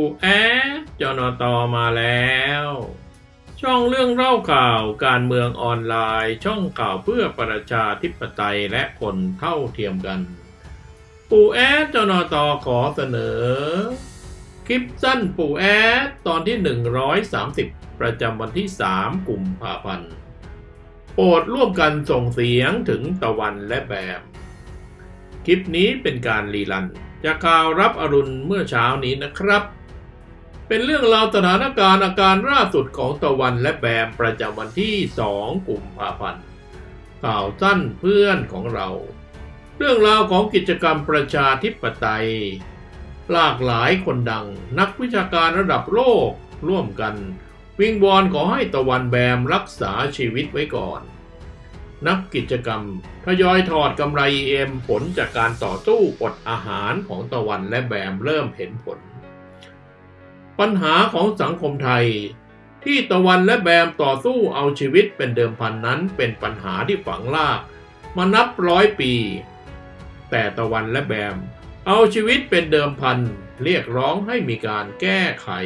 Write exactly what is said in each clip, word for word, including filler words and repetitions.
แอดจนตมาแล้วช่องเรื่องเล่าข่าวการเมืองออนไลน์ช่องข่าวเพื่อประชาธิปไตยและคนเท่าเทียมกันปู่แอดจนตขอเสนอคลิปสั้นปู่แอดตอนที่หนึ่งร้อยสามสิบประจำวันที่สามกุมภาพันธ์โปรดร่วมกันส่งเสียงถึงตะวันและแบมคลิปนี้เป็นการรีรันจากข่าวรับอรุณเมื่อเช้านี้นะครับเป็นเรื่องราวสถานการณ์อาการล่าสุดของตะวันและแบมประจำวันที่สองกุมภาพันธ์ข่าวสั้นเพื่อนของเราเรื่องราวของกิจกรรมประชาธิปไตยหลากหลายคนดังนักวิชาการระดับโลกร่วมกันวิงวอนขอให้ตะวันแบมรักษาชีวิตไว้ก่อนนักกิจกรรมทยอยถอดกำไร อี เอ็ม ผลจากการต่อสู้อดอาหารของตะวันและแบมเริ่มเห็นผลปัญหาของสังคมไทยที่ตะวันและแบมต่อสู้เอาชีวิตเป็นเดิมพันนั้นเป็นปัญหาที่ฝังรากมานับร้อยปีแต่ตะวันและแบมเอาชีวิตเป็นเดิมพันเรียกร้องให้มีการแก้ไข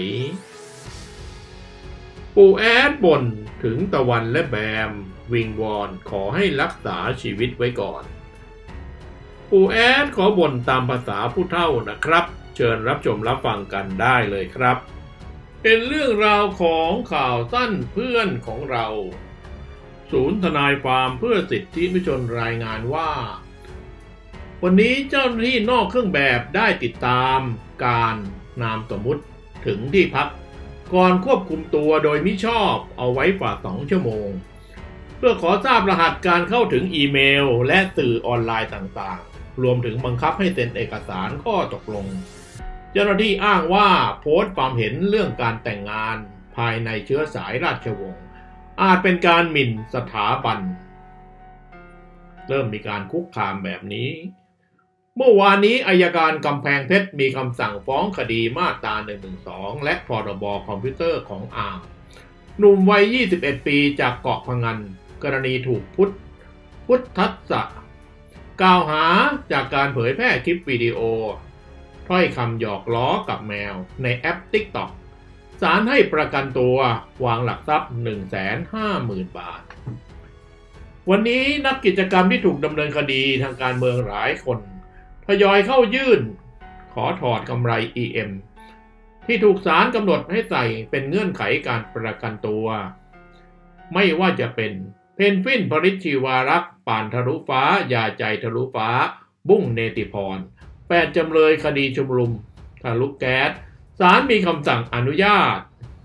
ปู่แอดบ่นถึงตะวันและแบมวิงวอนขอให้รักษาชีวิตไว้ก่อนปู่แอดขอบ่นตามภาษาผู้เฒ่านะครับเชิญรับชมรับฟังกันได้เลยครับเป็นเรื่องราวของข่าวสั้นเพื่อนของเราศูนย์ทนายความเพื่อสิทธิมนุษยชนรายงานว่าวันนี้เจ้าหน้าที่นอกเครื่องแบบได้ติดตามการนามสมมุติถึงที่พักก่อนควบคุมตัวโดยมิชอบเอาไว้กว่าสองชั่วโมงเพื่อขอทราบรหัสการเข้าถึงอีเมลและสื่อออนไลน์ต่างๆรวมถึงบังคับให้เซ็นเอกสารข้อตกลงเจ้าหน้าที่อ้างว่าโพสต์ความเห็นเรื่องการแต่งงานภายในเชื้อสายราชวงศ์อาจเป็นการหมิ่นสถาบันเริ่มมีการคุกคามแบบนี้เมื่อวานนี้อัยการกำแพงเพชรมีคำสั่งฟ้องคดีมาตราหนึ่งหนึ่งสองและพรบคอมพิวเตอร์ของอาร์มหนุ่มวัยยี่สิบเอ็ดปีจากเกาะพะงันกรณีถูกพุทธพุทธัสสะกล่าวหาจากการเผยแพร่คลิปวิดีโอถ้อยคำหยอกล้อกับแมวในแอป ติ๊กต็อก ศาลให้ประกันตัววางหลักทรัพย์ หนึ่งแสนห้าหมื่น บาทวันนี้นักกิจกรรมที่ถูกดำเนินคดีทางการเมืองหลายคนทยอยเข้ายื่นขอถอดกำไร อี เอ็ม ที่ถูกศาลกำหนดให้ใส่เป็นเงื่อนไขการประกันตัวไม่ว่าจะเป็นเพนกวิน พริชชีวารักษ์ป่านทะลุฟ้ายาใจทะลุฟ้าบุ้งเนติพรแปดจำเลยคดีชุมนุมทะลุแก๊สศาลมีคำสั่งอนุญาต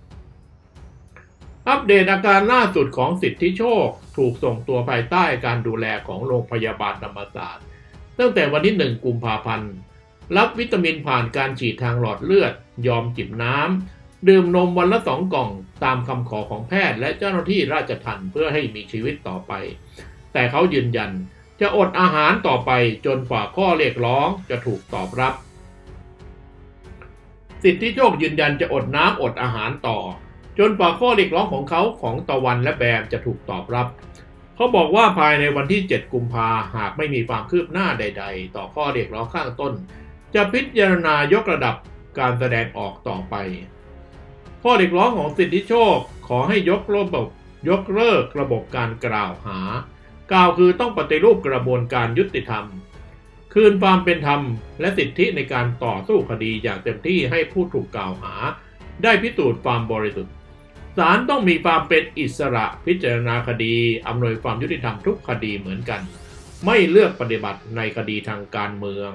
อัปเดตอาการล่าสุดของสิทธิโชคถูกส่งตัวภายใต้การดูแลของโรงพยาบาลธรรมศาสตร์ตั้งแต่วันที่หนึ่งกุมภาพันธ์รับวิตามินผ่านการฉีดทางหลอดเลือดยอมจิบน้ำดื่มนมวันละสองกล่องตามคำขอของแพทย์และเจ้าหน้าที่ราชทัณฑ์เพื่อให้มีชีวิตต่อไปแต่เขายืนยันจะอดอาหารต่อไปจนกว่าข้อเรียกร้องจะถูกตอบรับสิทธิโชคยืนยันจะอดน้ำอดอาหารต่อจนกว่าข้อเรียกร้องของเขาของตะวันและแบมจะถูกตอบรับเขาบอกว่าภายในวันที่เจ็ดกุมภาหากไม่มีความคืบหน้าใดๆต่อข้อเรียกร้องข้างต้นจะพิจารณายกระดับการแสดงออกต่อไปข้อเรียกร้องของสิทธิโชคขอให้ยกระบบยกเลิกระบบการกล่าวหากล่าวคือต้องปฏิรูปกระบวนการยุติธรรมคืนความเป็นธรรมและสิทธิในการต่อสู้คดีอย่างเต็มที่ให้ผู้ถูกกล่าวหาได้พิสูจน์ความบริสุทธิ์ศาลต้องมีความเป็นอิสระพิจารณาคดีอำนวยความยุติธรรมทุกคดีเหมือนกันไม่เลือกปฏิบัติในคดีทางการเมือง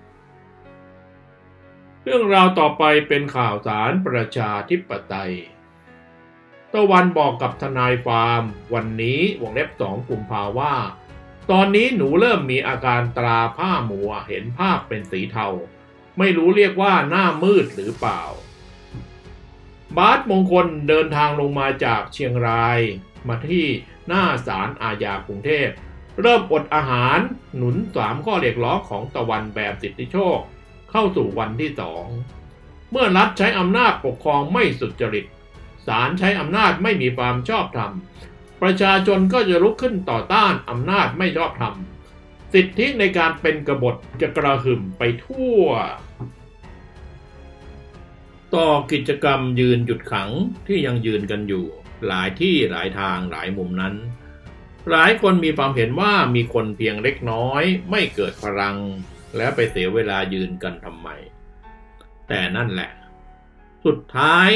เรื่องราวต่อไปเป็นข่าวสารประชาธิปไตยตะวันบอกกับทนายความวันนี้วงเล็บสองกุมภาว่าตอนนี้หนูเริ่มมีอาการตราผ้ามัวเห็นภาพเป็นสีเทาไม่รู้เรียกว่าหน้ามืดหรือเปล่าบาสมงคลเดินทางลงมาจากเชียงรายมาที่หน้าศาลอาญากรุงเทพเริ่มอดอาหารหนุนสามข้อเรียกร้องของตะวันแบมสิทธิโชคเข้าสู่วันที่สองเมื่อรัฐใช้อำนาจปกครองไม่สุจริตศาลใช้อำนาจไม่มีความชอบธรรมประชาชนก็จะลุกขึ้นต่อต้านอำนาจไม่ชอบธรรมสิทธิในการเป็นกบฏจะกระหึ่มไปทั่วต่อกิจกรรมยืนหยุดขังที่ยังยืนกันอยู่หลายที่หลายทางหลายมุมนั้นหลายคนมีความเห็นว่ามีคนเพียงเล็กน้อยไม่เกิดพลังแล้วไปเสียเวลายืนกันทำไมแต่นั่นแหละสุดท้าย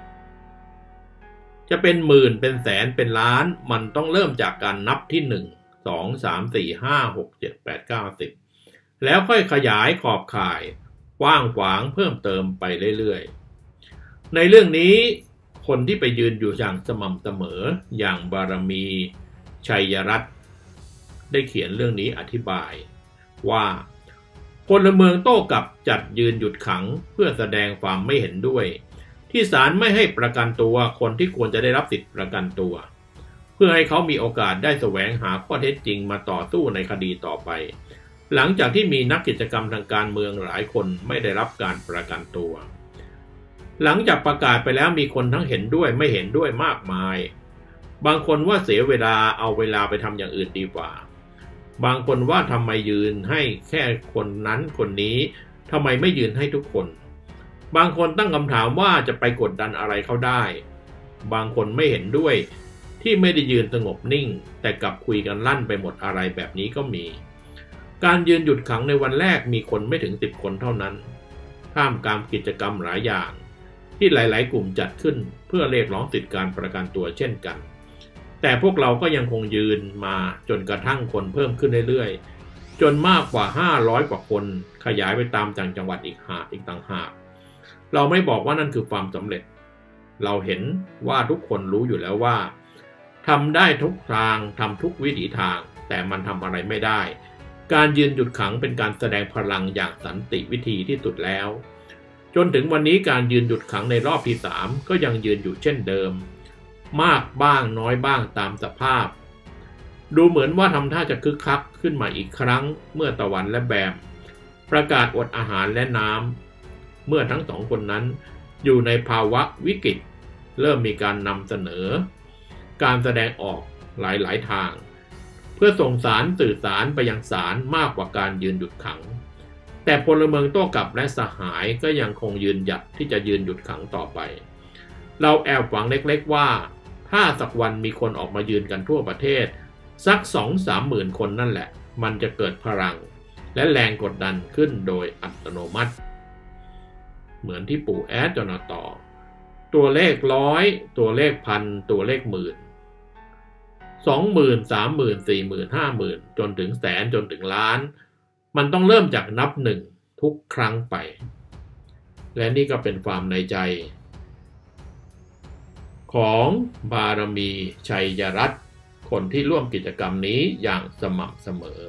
จะเป็นหมื่นเป็นแสนเป็นล้านมันต้องเริ่มจากการนับที่หนึ่ง สอง สาม สี่ ห้า หก เจ็ด แปด เก้า สิบแล้วค่อยขยายขอบข่ายกว้างขวางเพิ่มเติมไปเรื่อยๆในเรื่องนี้คนที่ไปยืนอยู่อย่างสม่ำเสมออย่างบารมีชัยรัตน์ได้เขียนเรื่องนี้อธิบายว่าพลเมืองโต้กลับจัดยืนหยุดขังเพื่อแสดงความไม่เห็นด้วยที่ศาลไม่ให้ประกันตัวคนที่ควรจะได้รับสิทธิประกันตัวเพื่อให้เขามีโอกาสได้แสวงหาข้อเท็จจริงมาต่อสู้ในคดีต่อไปหลังจากที่มีนักกิจกรรมทางการเมืองหลายคนไม่ได้รับการประกันตัวหลังจากประกาศไปแล้วมีคนทั้งเห็นด้วยไม่เห็นด้วยมากมายบางคนว่าเสียเวลาเอาเวลาไปทำอย่างอื่นดีกว่าบางคนว่าทำไมยืนให้แค่คนนั้นคนนี้ทำไมไม่ยืนให้ทุกคนบางคนตั้งคำถามว่าจะไปกดดันอะไรเขาได้บางคนไม่เห็นด้วยที่ไม่ได้ยืนสงบนิ่งแต่กลับคุยกันลั่นไปหมดอะไรแบบนี้ก็มีการยืนหยุดขังในวันแรกมีคนไม่ถึงสิบคนเท่านั้นท่ามกลางกิจกรรมหลายอย่างที่หลายๆกลุ่มจัดขึ้นเพื่อเรียกร้องสิทธิการประกันตัวเช่นกันแต่พวกเราก็ยังคงยืนมาจนกระทั่งคนเพิ่มขึ้นเรื่อยๆจนมากกว่าห้าร้อยกว่าคนขยายไปตามต่างจังหวัดอีกหาอีกต่างหากเราไม่บอกว่านั่นคือความสำเร็จเราเห็นว่าทุกคนรู้อยู่แล้วว่าทำได้ทุกทางทำทุกวิถีทางแต่มันทำอะไรไม่ได้การยืนหยุดขังเป็นการแสดงพลังอย่างสันติวิธีที่สุดแล้วจนถึงวันนี้การยืนหยุดขังในรอบที่สามก็ยังยืนอยู่เช่นเดิมมากบ้างน้อยบ้างตามสภาพดูเหมือนว่าทำท่าจะคึกคักขึ้นมาอีกครั้งเมื่อตะวันและแบมประกาศอดอาหารและน้ำเมื่อทั้งสองคนนั้นอยู่ในภาวะวิกฤตเริ่มมีการนำเสนอการแสดงออกหลายๆทางเพื่อส่งสารสื่อสารไปยังศาลมากกว่าการยืนหยุดขังแต่พลเมืองโต้กลับและสหายก็ยังคงยืนหยัดที่จะยืนหยุดขังต่อไปเราแอบหวังเล็กๆว่าถ้าสักวันมีคนออกมายืนกันทั่วประเทศสัก สองถึงสาม หมื่นคนนั่นแหละมันจะเกิดพลังและแรงกดดันขึ้นโดยอัตโนมัติเหมือนที่ปู่แอดจนต่อตัวเลขร้อยตัวเลขพันตัวเลขหมื่นสองหมื่นสามหมื่นสี่หมื่นห้าหมื่นจนถึงแสนจนถึงล้านมันต้องเริ่มจากนับหนึ่งทุกครั้งไปและนี่ก็เป็นความในใจของบารมีชัยรัตน์คนที่ร่วมกิจกรรมนี้อย่างสม่ำเสมอ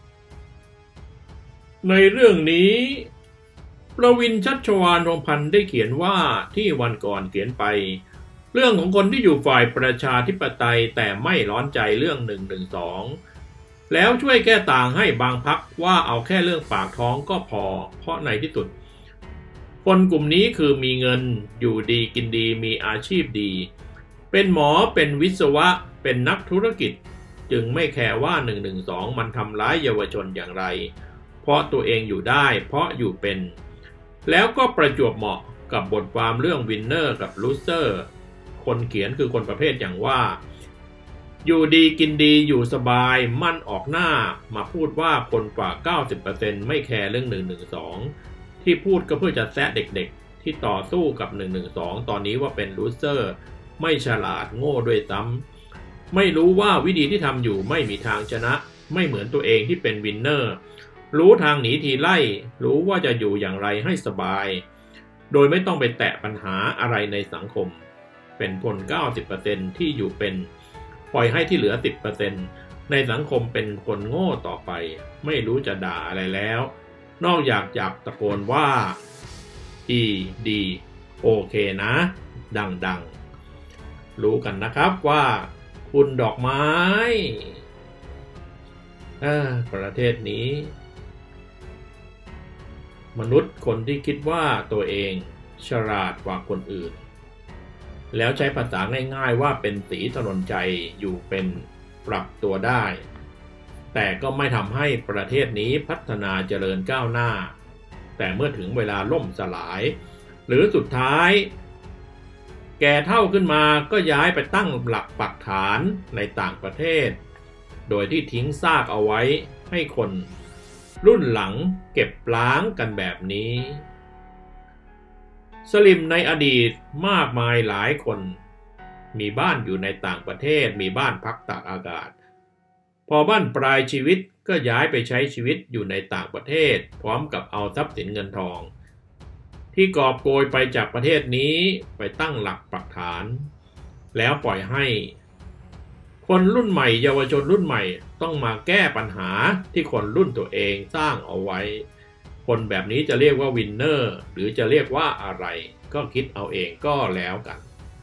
ในเรื่องนี้ประวินชัชวาลวงศ์พันธ์ได้เขียนว่าที่วันก่อนเขียนไปเรื่องของคนที่อยู่ฝ่ายประชาธิปไตยแต่ไม่ร้อนใจเรื่องหนึ่งหนึ่งสองแล้วช่วยแก้ต่างให้บางพรรคว่าเอาแค่เรื่องปากท้องก็พอเพราะในที่สุดคนกลุ่มนี้คือมีเงินอยู่ดีกินดีมีอาชีพดีเป็นหมอเป็นวิศวะเป็นนักธุรกิจจึงไม่แคร์ว่าหนึ่งหนึ่งสองมันทำร้ายเยาวชนอย่างไรเพราะตัวเองอยู่ได้เพราะอยู่เป็นแล้วก็ประจวบเหมาะกับบทความเรื่องวินเนอร์กับลูเซอร์คนเขียนคือคนประเภทอย่างว่าอยู่ดีกินดีอยู่สบายมั่นออกหน้ามาพูดว่าคนกว่า เก้าสิบเปอร์เซ็นต์ ไม่แคร์เรื่องหนึ่งหนึ่งสองที่พูดก็เพื่อจะแซะเด็กๆที่ต่อสู้กับหนึ่งหนึ่งสองตอนนี้ว่าเป็นลูเซอร์ไม่ฉลาดโง่ด้วยซ้ำไม่รู้ว่าวิธีที่ทำอยู่ไม่มีทางชนะไม่เหมือนตัวเองที่เป็นวินเนอร์รู้ทางหนีทีไล่รู้ว่าจะอยู่อย่างไรให้สบายโดยไม่ต้องไปแตะปัญหาอะไรในสังคมเป็นคน เก้าสิบเปอร์เซ็นต์ ที่อยู่เป็นปล่อยให้ที่เหลือ สิบเปอร์เซ็นต์ ในสังคมเป็นคนโง่ต่อไปไม่รู้จะด่าอะไรแล้วนอกจากอยากตะโกนว่าดีดีโอเคนะดังๆรู้กันนะครับว่าคุณดอกไม้ประเทศนี้มนุษย์คนที่คิดว่าตัวเองฉลาดกว่าคนอื่นแล้วใช้ภาษาง่ายๆว่าเป็นสีถนนใจอยู่เป็นปรับตัวได้แต่ก็ไม่ทำให้ประเทศนี้พัฒนาเจริญก้าวหน้าแต่เมื่อถึงเวลาล่มสลายรือสุดท้ายแก่เฒ่าขึ้นมาก็ย้ายไปตั้งหลักปักฐานในต่างประเทศโดยที่ทิ้งซากเอาไว้ให้คนรุ่นหลังเก็บล้างกันแบบนี้สลิมในอดีตมากมายหลายคนมีบ้านอยู่ในต่างประเทศมีบ้านพักตากอากาศพอบ้านปลายชีวิตก็ย้ายไปใช้ชีวิตอยู่ในต่างประเทศพร้อมกับเอาทรัพย์สินเงินทองที่กอบโกยไปจากประเทศนี้ไปตั้งหลักปักฐานแล้วปล่อยให้คนรุ่นใหม่เยาวชนรุ่นใหม่ต้องมาแก้ปัญหาที่คนรุ่นตัวเองสร้างเอาไว้คนแบบนี้จะเรียกว่าวินเนอร์หรือจะเรียกว่าอะไรก็คิดเอาเองก็แล้วกัน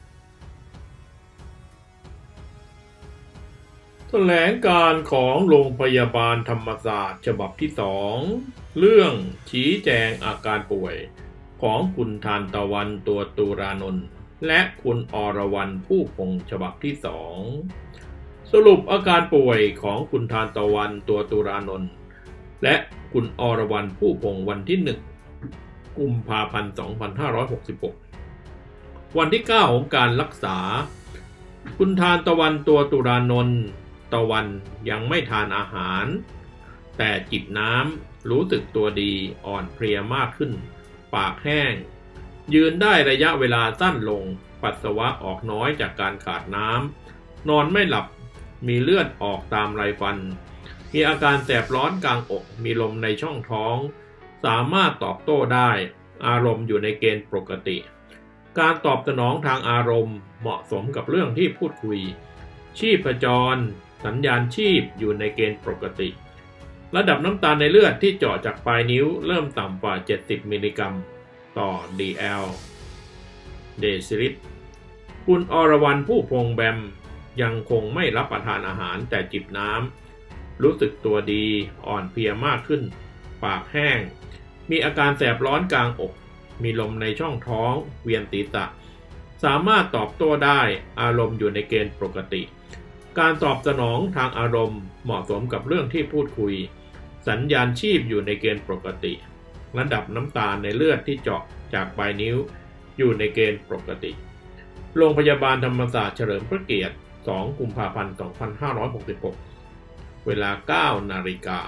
แถลงการของโรงพยาบาลธรรมศาสตร์ฉบับที่สองเรื่องชี้แจงอาการป่วยของคุณทานตะวันตัวตุรานนท์และคุณอรวรรณผู้พงษ์ฉบับที่สองสรุปอาการป่วยของคุณทานตะวันตัวตุรานนท์และคุณอรวรรณผู้พงษ์วันที่หนึ่งกุมภาพันธ์สองพันห้าร้อยหกสิบหกวันที่เก้าของการรักษาคุณทานตะวันตัวตุรานนท์ตะวันยังไม่ทานอาหารแต่จิบน้ำรู้สึกตัวดีอ่อนเพลียมากขึ้นปากแห้งยืนได้ระยะเวลาสั้นลงปัสสาวะออกน้อยจากการขาดน้ำนอนไม่หลับมีเลือดออกตามไรฟันมีอาการแสบร้อนกลางอกมีลมในช่องท้องสามารถตอบโต้ได้อารมณ์อยู่ในเกณฑ์ปกติการตอบสนองทางอารมณ์เหมาะสมกับเรื่องที่พูดคุยชีพจรสัญญาณชีพอยู่ในเกณฑ์ปกติระดับน้ำตาลในเลือดที่เจาะจากปลายนิ้วเริ่มต่ำกว่าเจ็ดสิบมิลลิกรัมต่อ ดี แอล เดซิลิตรคุณอรวรรณผู้พงษ์แบมยังคงไม่รับประทานอาหารแต่จิบน้ำรู้สึกตัวดีอ่อนเพลียมากขึ้นปากแห้งมีอาการแสบร้อนกลางอกมีลมในช่องท้องเวียนศีรษะสามารถตอบโต้ได้อารมณ์อยู่ในเกณฑ์ปกติการตอบสนองทางอารมณ์เหมาะสมกับเรื่องที่พูดคุยสัญญาณชีพอยู่ในเกณฑ์ปกติระดับน้ำตาลในเลือดที่เจาะจากปลายนิ้วอยู่ในเกณฑ์ปกติโรงพยาบาลธรรมศาสตร์เฉลิมพระเกียรติสองกุมภาพันธ์สองพันห้าร้อยหกสิบหกเวลา เก้านาฬิกา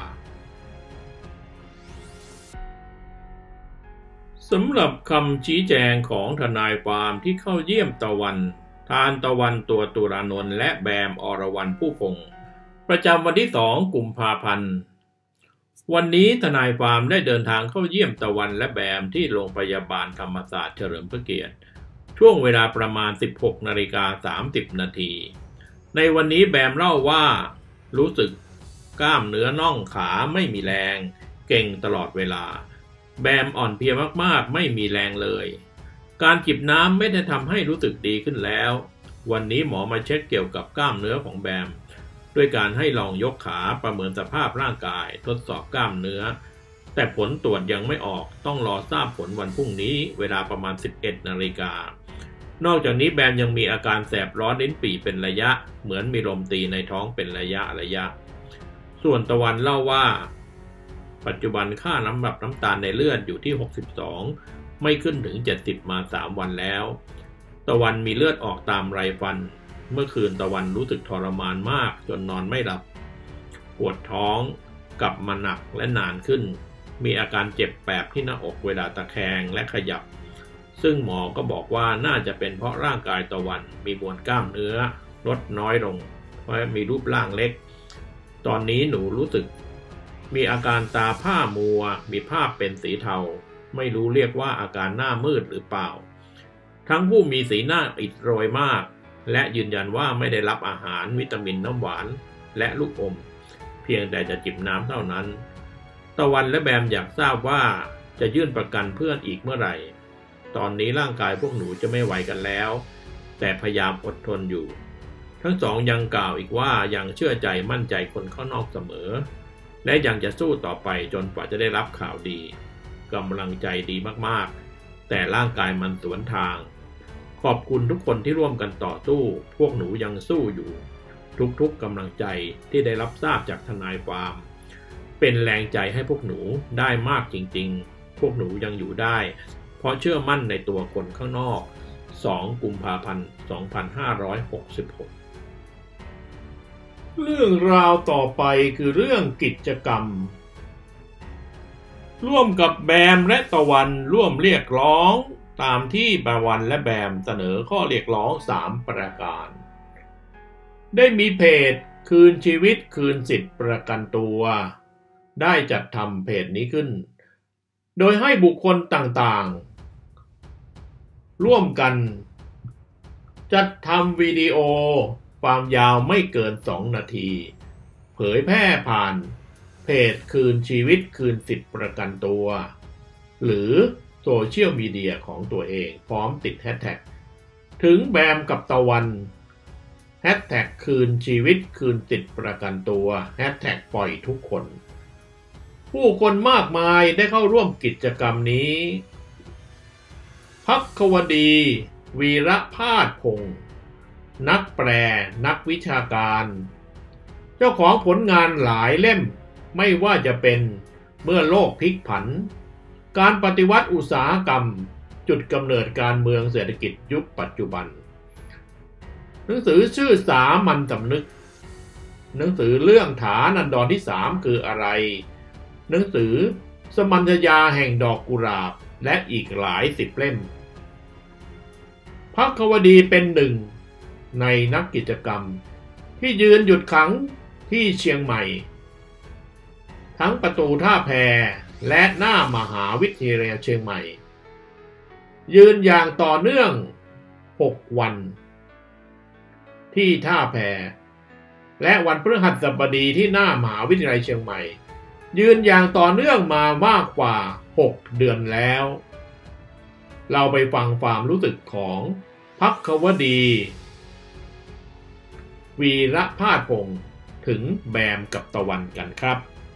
สำหรับคำชี้แจงของทนายความที่เข้าเยี่ยมตะวันทานตะวันตัวตุรานนท์และแบมอรวรรณผู้พงษ์ประจำวันที่สองกุมภาพันธ์วันนี้ทนายความได้เดินทางเข้าเยี่ยมตะวันและแบมที่โรงพยาบาลธรรมศาสตร์เฉลิมพระเกียรติช่วงเวลาประมาณ สิบหกนาฬิกาสามสิบนาทีในวันนี้แบมเล่าว่ารู้สึกกล้ามเนื้อน่องขาไม่มีแรงเก่งตลอดเวลาแบมอ่อนเพลียมากๆไม่มีแรงเลยการจิบน้ำไม่ได้ทำให้รู้สึกดีขึ้นแล้ววันนี้หมอมาเช็คเกี่ยวกับกล้ามเนื้อของแบมด้วยการให้ลองยกขาประเมินสภาพร่างกายทดสอบกล้ามเนื้อแต่ผลตรวจยังไม่ออกต้องรอทราบผลวันพรุ่งนี้เวลาประมาณ สิบเอ็ดนาฬิกานอกจากนี้แบมยังมีอาการแสบร้อนลิ้นปี่เป็นระยะเหมือนมีลมตีในท้องเป็นระยะระยะส่วนตะวันเล่าว่าปัจจุบันค่าน้ำแบบน้ำตาลในเลือดอยู่ที่หกสิบสองไม่ขึ้นถึงเจ็ดสิบมาสามวันแล้วตะวันมีเลือดออกตามไรฟันเมื่อคืนตะวันรู้สึกทรมานมากจนนอนไม่หลับปวดท้องกลับมาหนักและนานขึ้นมีอาการเจ็บแปบที่หน้าอกเวลาตะแคงและขยับซึ่งหมอก็บอกว่าน่าจะเป็นเพราะร่างกายตะวันมีมวลกล้ามเนื้อลดน้อยลงเพราะมีรูปร่างเล็กตอนนี้หนูรู้สึกมีอาการตาผ้ามัวมีภาพเป็นสีเทาไม่รู้เรียกว่าอาการหน้ามืดหรือเปล่าทั้งผู้มีสีหน้าอิดโรยมากและยืนยันว่าไม่ได้รับอาหารวิตามินน้ำหวานและลูกอมเพียงแต่จะจิบน้ำเท่านั้นตะวันและแบมอยากทราบว่าจะยื่นประกันเพื่อนอีกเมื่อไหร่ตอนนี้ร่างกายพวกหนูจะไม่ไหวกันแล้วแต่พยายามอดทนอยู่ทั้งสองยังกล่าวอีกว่ายังเชื่อใจมั่นใจคนข้างนอกเสมอและยังจะสู้ต่อไปจนกว่าจะได้รับข่าวดีกำลังใจดีมากๆแต่ร่างกายมันสวนทางขอบคุณทุกคนที่ร่วมกันต่อสู้พวกหนูยังสู้อยู่ทุกๆกำลังใจที่ได้รับทราบจากทนายความเป็นแรงใจให้พวกหนูได้มากจริงๆพวกหนูยังอยู่ได้เพราะเชื่อมั่นในตัวคนข้างนอกสองกุมภาพันธ์สองพันห้าร้อยหกสิบหกเรื่องราวต่อไปคือเรื่องกิจกรรมร่วมกับแบมและตะวันร่วมเรียกร้องตามที่ตะวันและแบมเสนอข้อเรียกร้องสามประการได้มีเพจคืนชีวิตคืนสิทธิประกันตัวได้จัดทำเพจนี้ขึ้นโดยให้บุคคลต่างๆร่วมกันจัดทำวิดีโอความยาวไม่เกินสองนาทีเผยแพร่ผ่านเพจคืนชีวิตคืนสิทธิประกันตัวหรือโซเชียลมีเดียของตัวเองพร้อมติดแฮชแท็กถึงแบมกับตะวันแฮชแท็กคืนชีวิตคืนสิทธิประกันตัวแฮชแท็กปล่อยทุกคนผู้คนมากมายได้เข้าร่วมกิจกรรมนี้ภัควดี วีระพาสพงศ์นักแปลนักวิชาการเจ้าของผลงานหลายเล่มไม่ว่าจะเป็นเมื่อโลกพลิกผันการปฏิวัติอุตสาหกรรมจุดกำเนิดการเมืองเศรษฐกิจยุคปัจจุบันหนังสือชื่อสามัญสำนึกหนังสือเรื่องฐานันดรที่สามคืออะไรหนังสือสมัญชยาแห่งดอกกุหลาบและอีกหลายสิบเล่มภัควดีเป็นหนึ่งในนักกิจกรรมที่ยืนหยุดขังที่เชียงใหม่ทั้งประตูท่าแพและหน้ามหาวิทยาลัยเชียงใหม่ยืนอย่างต่อเนื่องหกวันที่ท่าแพและวันพฤหัสบดีที่หน้ามหาวิทยาลัยเชียงใหม่ยืนอย่างต่อเนื่องมามากกว่าหกเดือนแล้วเราไปฟังความรู้สึกของภัควดี วีระพาสพงศ์ถึงแบมกับตะวันกันครับ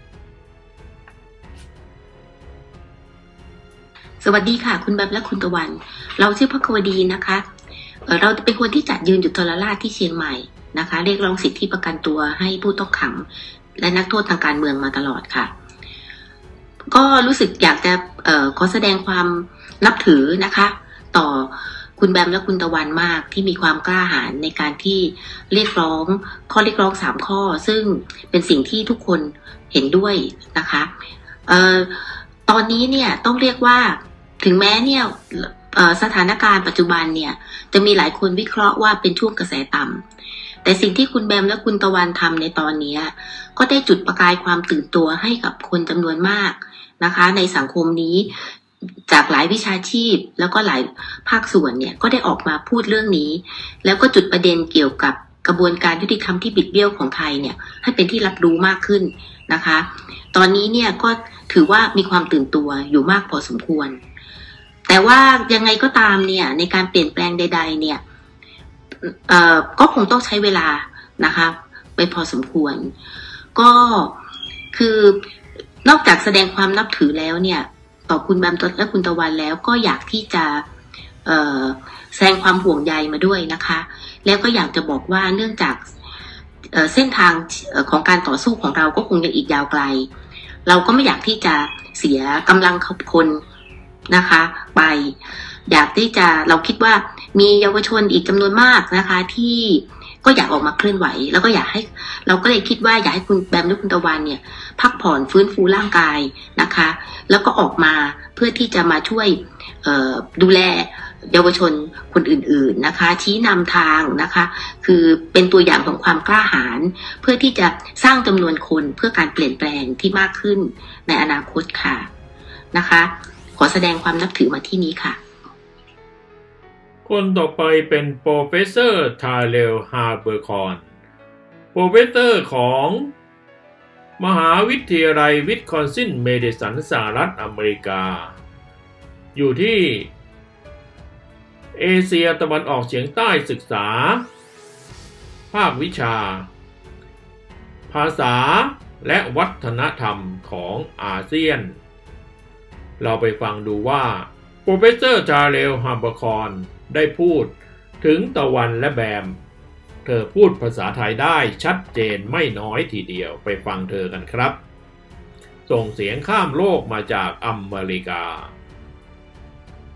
สวัสดีค่ะคุณแบมและคุณตะวันเราชื่อภัควดีนะคะเอ่อเราเป็นคนที่จัดยืนหยุดทรราชที่เชียงใหม่นะคะเรียกร้องสิทธิประกันตัวให้ผู้ต้องขังและนักโทษทางการเมืองมาตลอดค่ะก็รู้สึกอยากจะเอ่อขอแสดงความนับถือนะคะต่อคุณแบมและคุณตะวันมากที่มีความกล้าหาญในการที่เรียกร้องข้อเรียกร้องสามข้อซึ่งเป็นสิ่งที่ทุกคนเห็นด้วยนะคะเอ่อตอนนี้เนี่ยต้องเรียกว่าถึงแม้เนี่ยสถานการณ์ปัจจุบันเนี่ยจะมีหลายคนวิเคราะห์ว่าเป็นช่วงกระแสต่ำแต่สิ่งที่คุณแบมและคุณตะวันทำในตอนนี้ก็ได้จุดประกายความตื่นตัวให้กับคนจำนวนมากนะคะในสังคมนี้จากหลายวิชาชีพแล้วก็หลายภาคส่วนเนี่ยก็ได้ออกมาพูดเรื่องนี้แล้วก็จุดประเด็นเกี่ยวกับกระบวนการยุติธรรมที่บิดเบี้ยวของไทยเนี่ยให้เป็นที่รับรู้มากขึ้นนะคะตอนนี้เนี่ยก็ถือว่ามีความตื่นตัวอยู่มากพอสมควรแต่ว่ายังไงก็ตามเนี่ยในการเปลี่ยนแปลงใดๆเนี่ยเอ่อก็คงต้องใช้เวลานะคะไปพอสมควรก็คือนอกจากแสดงความนับถือแล้วเนี่ยต่อคุณแบมและคุณตะวันแล้วก็อยากที่จะเอ่อแสดงความห่วงใยมาด้วยนะคะแล้วก็อยากจะบอกว่าเนื่องจากเอ่อเส้นทางของการต่อสู้ของเราก็คงยังอีกยาวไกลเราก็ไม่อยากที่จะเสียกำลังคนนะคะไปอยากที่จะเราคิดว่ามีเยาวชนอีกจำนวนมากนะคะที่ก็อยากออกมาเคลื่อนไหวแล้วก็อยากให้เราก็เลยคิดว่าอยากให้คุณแบมและคุณตะวันเนี่ยพักผ่อนฟื้นฟูร่างกายนะคะแล้วก็ออกมาเพื่อที่จะมาช่วยดูแลเยาวชนคนอื่นๆนะคะชี้นำทางนะคะคือเป็นตัวอย่างของความกล้าหาญเพื่อที่จะสร้างจำนวนคนเพื่อการเปลี่ยนแปลงที่มากขึ้นในอนาคตค่ะนะคะขอแสดงความนับถือมาที่นี้ค่ะคนต่อไปเป็นโปรเฟสเซอร์ทาเลลฮาร์เบอร์คอนโปรเฟสเซอร์ของมหาวิทยาลัยวิสคอนซินเมดิสันสหรัฐอเมริกาอยู่ที่เอเชียตะวันออกเฉียงใต้ศึกษาภาควิชาภาษาและวัฒนธรรมของอาเซียนเราไปฟังดูว่าโปรเฟสเซอร์จาเลลฮาร์เบอร์คอนได้พูดถึงตะวันและแบมเธอพูดภาษาไทยได้ชัดเจนไม่น้อยทีเดียวไปฟังเธอกันครับส่งเสียงข้ามโลกมาจากอเมริกา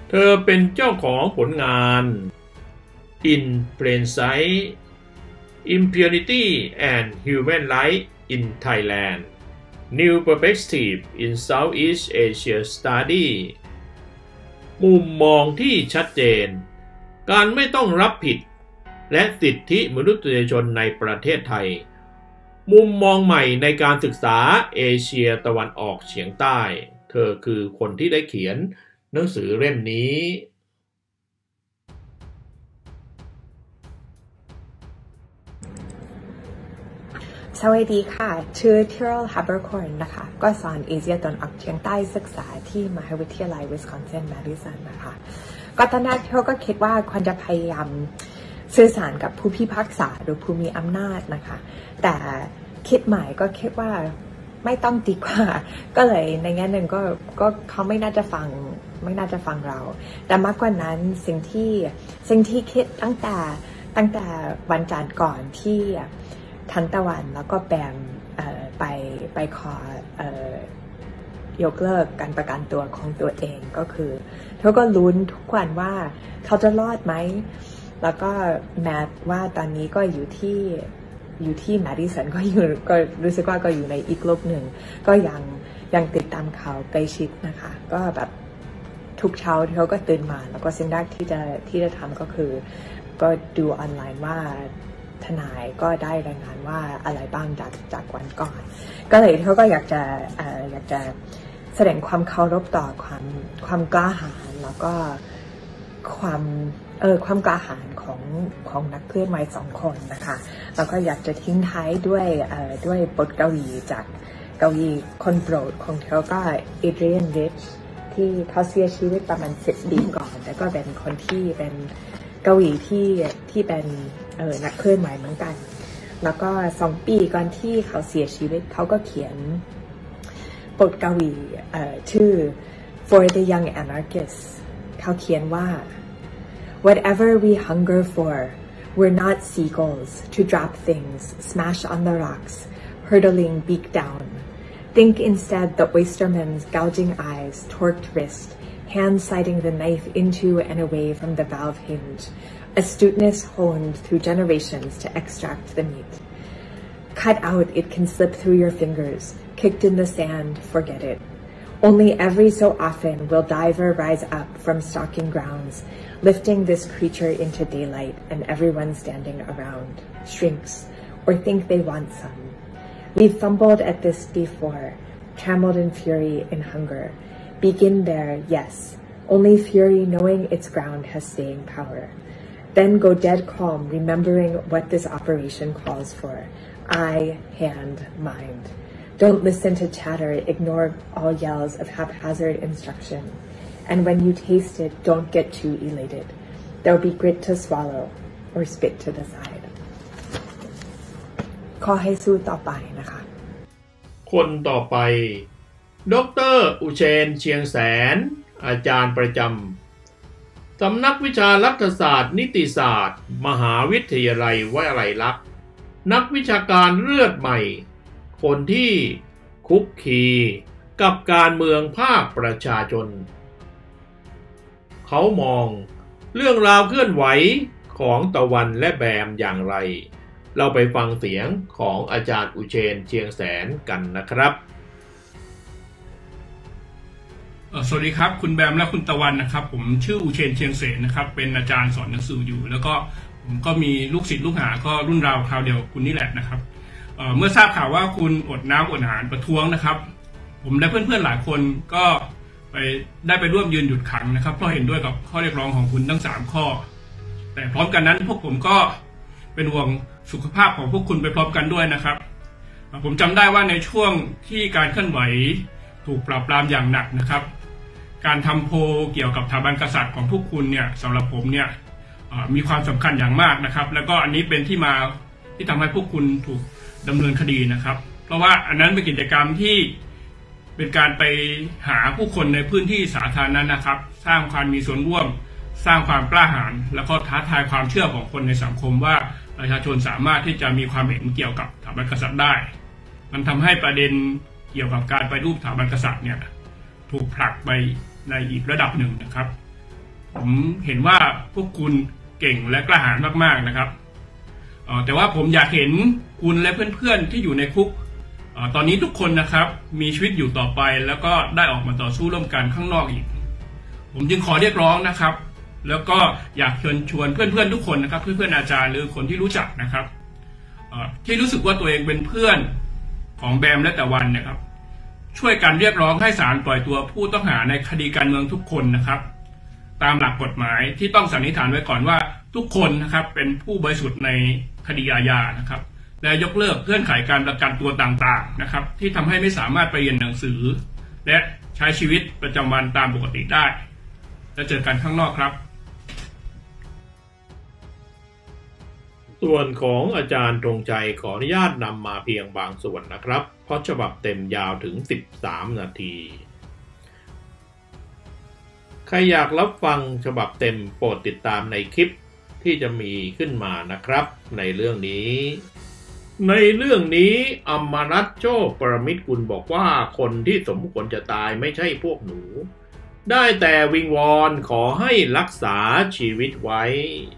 เธอเป็นเจ้าของผลงาน In Plain Sight Impunity and Human Rights in Thailand New Perspective in Southeast Asia Study มุมมองที่ชัดเจนการไม่ต้องรับผิดและสิทธิมนุษยชนในประเทศไทยมุมมองใหม่ในการศึกษาเอเชียตะวันออกเฉียงใต้เธอคือคนที่ได้เขียนหนังสือเล่มนี้สวัสดีค่ะชื่อ Tyrell Habercorn นะคะก็สอนเอเชียตะวันออกเฉียงใต้ศึกษาที่มหาวิทยาลัย Wisconsin Madison นะคะก็ตอนแรกเธอก็คิดว่าควรจะพยายามสื่อสารกับผู้พิพากษาหรือผู้มีอำนาจนะคะแต่คิดใหม่ก็คิดว่าไม่ต้องดีกว่าก็เลยในแง่หนึ่งก็ก็เขาไม่น่าจะฟังไม่น่าจะฟังเราแต่มากกว่านั้นสิ่งที่สิ่งที่คิดตั้งแต่ตั้งแต่วันจันทร์ก่อนที่ทันตะวันแล้วก็แบมไปไปขอยกเลิกการประกันตัวของตัวเองก็คือเขาก็ลุ้นทุกวันว่าเขาจะรอดไหมแล้วก็แมทว่าตอนนี้ก็อยู่ที่อยู่ที่แมดิสันก็อยู่ก็รู้สึกว่าก็อยู่ในอีกโลกหนึ่งก็ยังยังติดตามข่าวใกล้ชิดนะคะก็แบบทุกเช้าเขาก็ตื่นมาแล้วก็สิ่งแรกที่จะที่จะทำก็คือก็ดูออนไลน์ว่าทนายก็ได้รายงานว่าอะไรบ้างจากจากวันก่อนก็เลยเขาก็อยากจะเอ่ออยากจะแสดงความเคารพต่อความความกล้าหาญแล้วก็ความเออความกล้าหาญของของนักเคลื่อนไหวสองคนนะคะแล้วก็อยากจะทิ้งท้ายด้วยเอ่อด้วยบทกวีจากกวีคนโปรดของเธอก็เอเดรียนริชที่เขาเสียชีวิตประมาณสิบปีก่อนแต่ก็เป็นคนที่เป็นกวีที่ที่เป็นเออนักเคลื่อนไหวเหมือนกันแล้วก็สองปีก่อนที่เขาเสียชีวิตเขาก็เขียนบทกวีเอ่อชื่อ For the Young Anarchists เขาเขียนว่า Whatever we hunger for, we're not seagulls to drop things, smash on the rocks, hurtling beak down. Think instead the oysterman's gouging eyes, torqued wrist, hand sliding the knife into and away from the valve hinge, astuteness honed through generations to extract the meat. Cut out, it can slip through your fingers. Kicked in the sand, forget it. Only every so often will diver rise up from stalking grounds, lifting this creature into daylight, and everyone standing around shrinks or think they want some. We've fumbled at this before, trammeled in fury, in hunger. Begin there, yes. Only fury knowing its ground has staying power. Then go dead calm, remembering what this operation calls for. Eye, hand, mind. Don't listen to chatter, ignore all yells of haphazard instruction. And when you taste it, don't get too elated. There'll be grit to swallow or spit to the side. ขอให้สู้ต่อไปนะคะคนต่อไปดร.อุเชนเชียงแสนอาจารย์ประจำสำนักวิชารัฐศาสตร์นิติศาสตร์มหาวิทยาลัยวลัยลักษณ์นักวิชาการเลือดใหม่คนที่คุกคีกับการเมืองภาคประชาชนเขามองเรื่องราวเคลื่อนไหวของตะวันและแบมอย่างไรเราไปฟังเสียงของอาจารย์อุเชนเชียงแสนกันนะครับสวัสดีครับคุณแบมและคุณตะวันนะครับผมชื่ออุเชนเชียงแสนนะครับเป็นอาจารย์สอนหนังสืออยู่แล้วก็ผมก็มีลูกศิษย์ลูกหาก็รุ่นราวคราวเดียวคุณนี่แหละนะครับเ, เมื่อทราบข่าวว่าคุณอดน้ำอดอาหารประท้วงนะครับผมและเพื่อนๆหลายคนก็ไปได้ไปร่วมยืนหยุดขังนะครับเพราะเห็นด้วยกับข้อเรียกร้องของคุณทั้งสามข้อแต่พร้อมกันนั้นพวกผมก็เป็นห่วงสุขภาพของพวกคุณไปพร้อมกันด้วยนะครับผมจำได้ว่าในช่วงที่การเคลื่อนไหวถูกปราบปรามอย่างหนักนะครับการทำโพลเกี่ยวกับสถาบันกษัตริย์ของพวกคุณเนี่ยสำหรับผมเนี่ยมีความสำคัญอย่างมากนะครับแล้วก็อันนี้เป็นที่มาที่ทำให้พวกคุณถูกดำเนินคดีนะครับเพราะว่าอันนั้นเป็นกิจกรรมที่เป็นการไปหาผู้คนในพื้นที่สาธารณะนะครับสร้างความมีส่วนร่วมสร้างความกล้าหาญแล้วก็ท้าทายความเชื่อของคนในสังคมว่าประชาชนสามารถที่จะมีความเห็นเกี่ยวกับสถาบันกษัตริย์ได้มันทำให้ประเด็นเกี่ยวกับการไปรูปสถาบันกษัตริย์เนี่ยถูกผลักไปในอีกระดับหนึ่งนะครับผมเห็นว่าพวกคุณเก่งและกล้าหาญมากๆนะครับแต่ว่าผมอยากเห็นคุณและเพื่อนๆที่อยู่ในคุกตอนนี้ทุกคนนะครับมีชีวิตอยู่ต่อไปแล้วก็ได้ออกมาต่อสู้ร่วมกันข้างนอกอีกผมจึงขอเรียกร้องนะครับแล้วก็อยากเชิญชวนเพื่อนๆทุกคนนะครับเพื่อนๆอาจารย์หรือคนที่รู้จักนะครับที่รู้สึกว่าตัวเองเป็นเพื่อนของแบมและตะวันนะครับช่วยกันเรียกร้องให้ศาลปล่อยตัวผู้ต้องหาในคดีการเมืองทุกคนนะครับตามหลักกฎหมายที่ต้องสันนิษฐานไว้ก่อนว่าทุกคนนะครับเป็นผู้บริสุทธิ์ในคดีอาญานะครับและยกเลิกเงื่อนไขการประกันตัวต่างๆนะครับที่ทำให้ไม่สามารถไปเรียนหนังสือและใช้ชีวิตประจำวันตามปกติได้แล้วเจอกันข้างนอกครับส่วนของอาจารย์ตรงใจขออนุญาตนำมาเพียงบางส่วนนะครับเพราะฉบับเต็มยาวถึงสิบสามนาทีใครอยากรับฟังฉบับเต็มโปรดติดตามในคลิปที่จะมีขึ้นมานะครับในเรื่องนี้ในเรื่องนี้อมรัตน์โชคปรมิตรกุลบอกว่าคนที่สมควรจะตายไม่ใช่พวกหนูได้แต่วิงวอนขอให้รักษาชีวิตไว้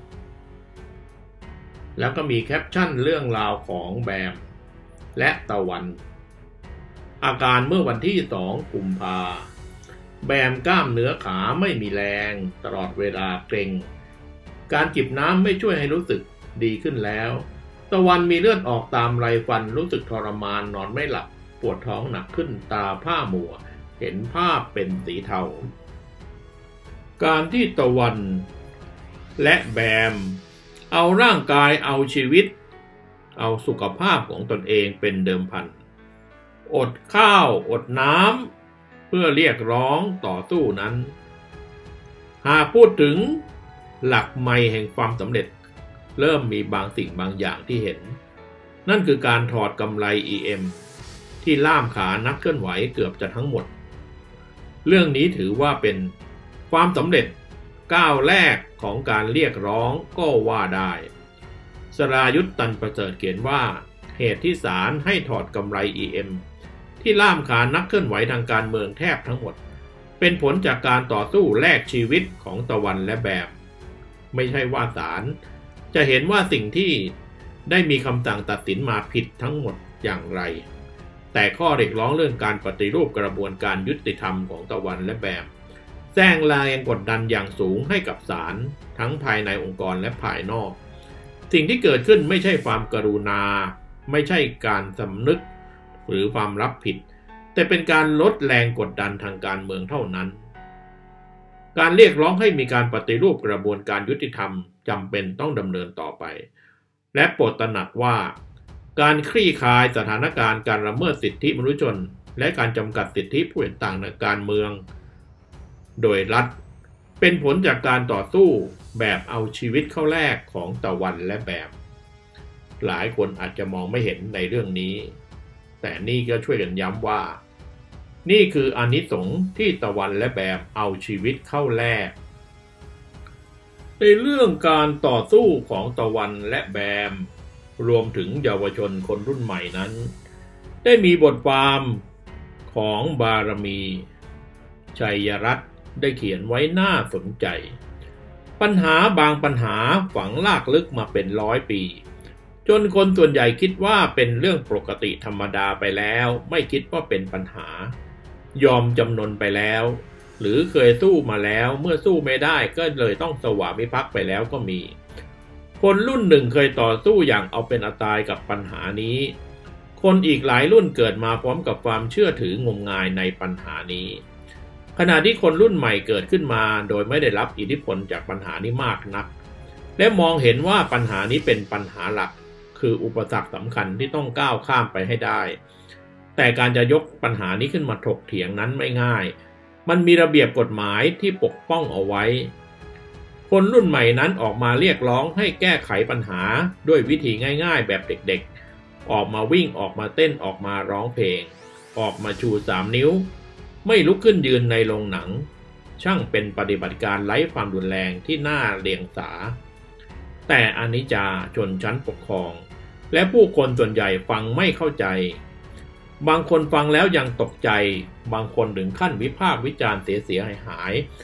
แล้วก็มีแคปชั่นเรื่องราวของแบมและตะวันอาการเมื่อวันที่สองกุมภาพันธ์แบมกล้ามเนื้อขาไม่มีแรงตลอดเวลาเกร็งการจิบน้ำไม่ช่วยให้รู้สึกดีขึ้นแล้วตะวันมีเลือดออกตามไรฟันรู้สึกทรมานนอนไม่หลับปวดท้องหนักขึ้นตาผ้ามัวเห็นภาพเป็นสีเทาการที่ตะวันและแบมเอาร่างกายเอาชีวิตเอาสุขภาพของตนเองเป็นเดิมพันอดข้าวอดน้ำเพื่อเรียกร้องต่อสู้นั้นหากพูดถึงหลักไมล์แห่งความสำเร็จเริ่มมีบางสิ่งบางอย่างที่เห็นนั่นคือการถอดกำไร อี เอ็ม ที่ล่ามขานักเคลื่อนไหวเกือบจะทั้งหมดเรื่องนี้ถือว่าเป็นความสำเร็จก้าวแรกของการเรียกร้องก็ว่าได้สรายุทธ ตันประเสริฐเขียนว่าเหตุที่ศาลให้ถอดกำไร อี เอ็ม ที่ล่ามขานักเคลื่อนไหวทางการเมืองแทบทั้งหมดเป็นผลจากการต่อสู้แลกชีวิตของตะวันและแบมไม่ใช่ว่าศาลจะเห็นว่าสิ่งที่ได้มีคำสั่งตัดสินมาผิดทั้งหมดอย่างไรแต่ข้อเรียกร้องเรื่องการปฏิรูปกระบวนการยุติธรรมของตะวันและแบมแสร้งแรงกดดันอย่างสูงให้กับศาลทั้งภายในองค์กรและภายนอกสิ่งที่เกิดขึ้นไม่ใช่ความกรุณาไม่ใช่การสำนึกหรือความรับผิดแต่เป็นการลดแรงกดดันทางการเมืองเท่านั้นการเรียกร้องให้มีการปฏิรูปกระบวนการยุติธรรมจำเป็นต้องดำเนินต่อไปและโปรดตระหนักว่าการคลี่คลายสถานการณ์การละเมิดสิทธิมนุษยชนและการจำกัดสิทธิผู้เห็นต่างในการเมืองโดยรัฐเป็นผลจากการต่อสู้แบบเอาชีวิตเข้าแลกของตะวันและแบมหลายคนอาจจะมองไม่เห็นในเรื่องนี้แต่นี่ก็ช่วยกันย้ำว่านี่คืออานิสงส์ที่ตะวันและแบมเอาชีวิตเข้าแลกในเรื่องการต่อสู้ของตะวันและแบมรวมถึงเยาวชนคนรุ่นใหม่นั้นได้มีบทความของบารมีชัยรัตน์ได้เขียนไว้น่าสนใจปัญหาบางปัญหาฝังลากลึกมาเป็นร้อยปีจนคนส่วนใหญ่คิดว่าเป็นเรื่องปกติธรรมดาไปแล้วไม่คิดว่าเป็นปัญหายอมจำนนไปแล้วหรือเคยสู้มาแล้วเมื่อสู้ไม่ได้ก็เลยต้องสวามิภักดิ์ไปแล้วก็มีคนรุ่นหนึ่งเคยต่อสู้อย่างเอาเป็นเอาตายกับปัญหานี้คนอีกหลายรุ่นเกิดมาพร้อมกับความเชื่อถืองมงายในปัญหานี้ขณะที่คนรุ่นใหม่เกิดขึ้นมาโดยไม่ได้รับอิทธิพลจากปัญหานี้มากนักและมองเห็นว่าปัญหานี้เป็นปัญหาหลักคืออุปสรรคสำคัญที่ต้องก้าวข้ามไปให้ได้แต่การจะยกปัญหานี้ขึ้นมาถกเถียงนั้นไม่ง่ายมันมีระเบียบกฎหมายที่ปกป้องเอาไว้คนรุ่นใหม่นั้นออกมาเรียกร้องให้แก้ไขปัญหาด้วยวิธีง่ายๆแบบเด็กๆออกมาวิ่งออกมาเต้นออกมาร้องเพลงออกมาชูสามนิ้วไม่ลุกขึ้นยืนในโรงหนังช่างเป็นปฏิบัติการไร้ความรุนแรงที่น่าเลียงสาแต่อานิจจาชนชั้นปกครองและผู้คนส่วนใหญ่ฟังไม่เข้าใจบางคนฟังแล้วยังตกใจบางคนถึงขั้นวิพากษ์วิจารณ์เสียๆหายๆ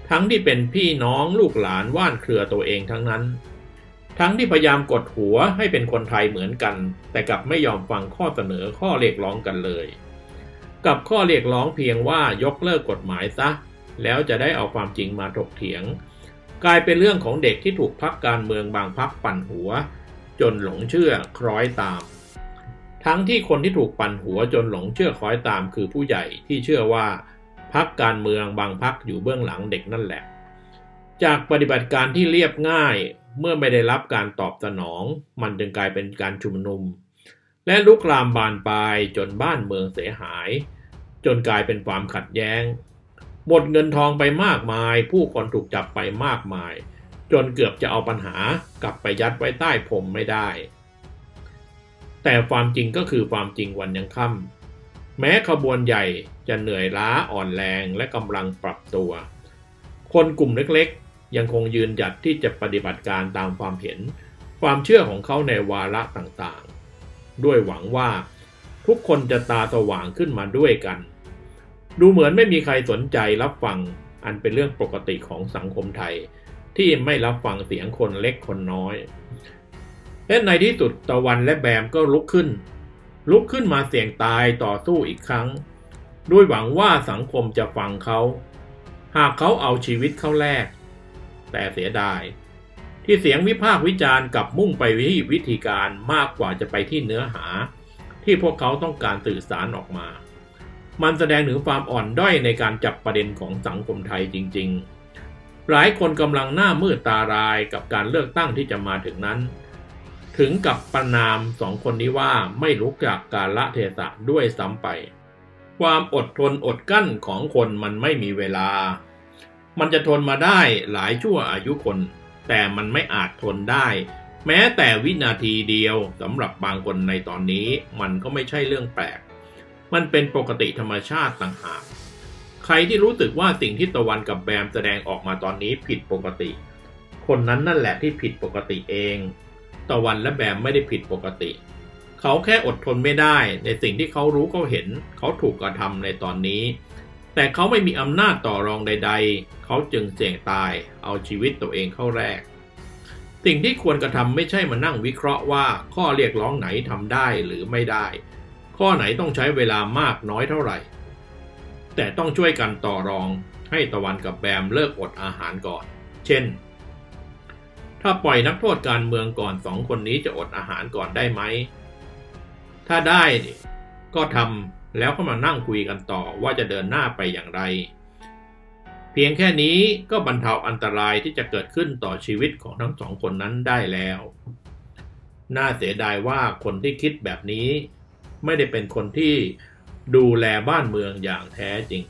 ทั้งที่เป็นพี่น้องลูกหลานว่านเครือตัวเองทั้งนั้นทั้งที่พยายามกดหัวให้เป็นคนไทยเหมือนกันแต่กลับไม่ยอมฟังข้อเสนอข้อเรียกร้องกันเลยกับข้อเรียกร้องเพียงว่ายกเลิกกฎหมายซะแล้วจะได้เอาความจริงมาถกเถียงกลายเป็นเรื่องของเด็กที่ถูกพรรคการเมืองบางพรรคปั่นหัวจนหลงเชื่อคล้อยตามทั้งที่คนที่ถูกปั่นหัวจนหลงเชื่อคล้อยตามคือผู้ใหญ่ที่เชื่อว่าพรรคการเมืองบางพรรคอยู่เบื้องหลังเด็กนั่นแหละจากปฏิบัติการที่เรียบง่ายเมื่อไม่ได้รับการตอบสนองมันจึงกลายเป็นการชุมนุมและลุกลามบานปลายจนบ้านเมืองเสียหายจนกลายเป็นความขัดแย้งหมดเงินทองไปมากมายผู้คนถูกจับไปมากมายจนเกือบจะเอาปัญหากลับไปยัดไว้ใต้พรมไม่ได้แต่ความจริงก็คือความจริงวันยังค่ำแม้ขบวนใหญ่จะเหนื่อยล้าอ่อนแรงและกำลังปรับตัวคนกลุ่มเล็กๆยังคงยืนหยัดที่จะปฏิบัติการตามความเห็นความเชื่อของเขาในวาระต่างๆด้วยหวังว่าทุกคนจะตาสว่างขึ้นมาด้วยกันดูเหมือนไม่มีใครสนใจรับฟังอันเป็นเรื่องปกติของสังคมไทยที่ไม่รับฟังเสียงคนเล็กคนน้อยและในที่สุดตะวันและแบมก็ลุกขึ้นลุกขึ้นมาเสี่ยงตายต่อสู้อีกครั้งด้วยหวังว่าสังคมจะฟังเขาหากเขาเอาชีวิตเข้าแลกแต่เสียดายที่เสียงวิพากษ์วิจารณ์กลับมุ่งไปที่วิธีการมากกว่าจะไปที่เนื้อหาที่พวกเขาต้องการสื่อสารออกมามันแสดงถึงความอ่อนด้อยในการจับประเด็นของสังคมไทยจริงๆหลายคนกำลังหน้ามืดตารายกับการเลือกตั้งที่จะมาถึงนั้นถึงกับประณามสองคนนี้ว่าไม่รู้จักกาลเทศะด้วยซ้ำไปความอดทนอดกั้นของคนมันไม่มีเวลามันจะทนมาได้หลายชั่วอายุคนแต่มันไม่อาจทนได้แม้แต่วินาทีเดียวสำหรับบางคนในตอนนี้มันก็ไม่ใช่เรื่องแปลกมันเป็นปกติธรรมชาติต่างหากใครที่รู้สึกว่าสิ่งที่ตะวันกับแบมแสดงออกมาตอนนี้ผิดปกติคนนั้นนั่นแหละที่ผิดปกติเองตะวันและแบมไม่ได้ผิดปกติเขาแค่อดทนไม่ได้ในสิ่งที่เขารู้เขาเห็นเขาถูกกระทำในตอนนี้แต่เขาไม่มีอำนาจต่อรองใดๆเขาจึงเสี่ยงตายเอาชีวิตตัวเองเข้าแลกสิ่งที่ควรกระทำไม่ใช่มานั่งวิเคราะห์ว่าข้อเรียกร้องไหนทำได้หรือไม่ได้ข้อไหนต้องใช้เวลามากน้อยเท่าไหร่แต่ต้องช่วยกันต่อรองให้ตะวันกับแบมเลิกอดอาหารก่อนเช่นถ้าปล่อยนักโทษการเมืองก่อนสองคนนี้จะอดอาหารก่อนได้ไหมถ้าได้ก็ทำแล้วก็มานั่งคุยกันต่อว่าจะเดินหน้าไปอย่างไรเพียงแค่นี้ก็บรรเทาอันตรายที่จะเกิดขึ้นต่อชีวิตของทั้งสองคนนั้นได้แล้วน่าเสียดายว่าคนที่คิดแบบนี้ไม่ได้เป็นคนที่ดูแลบ้านเมืองอย่างแท้จริง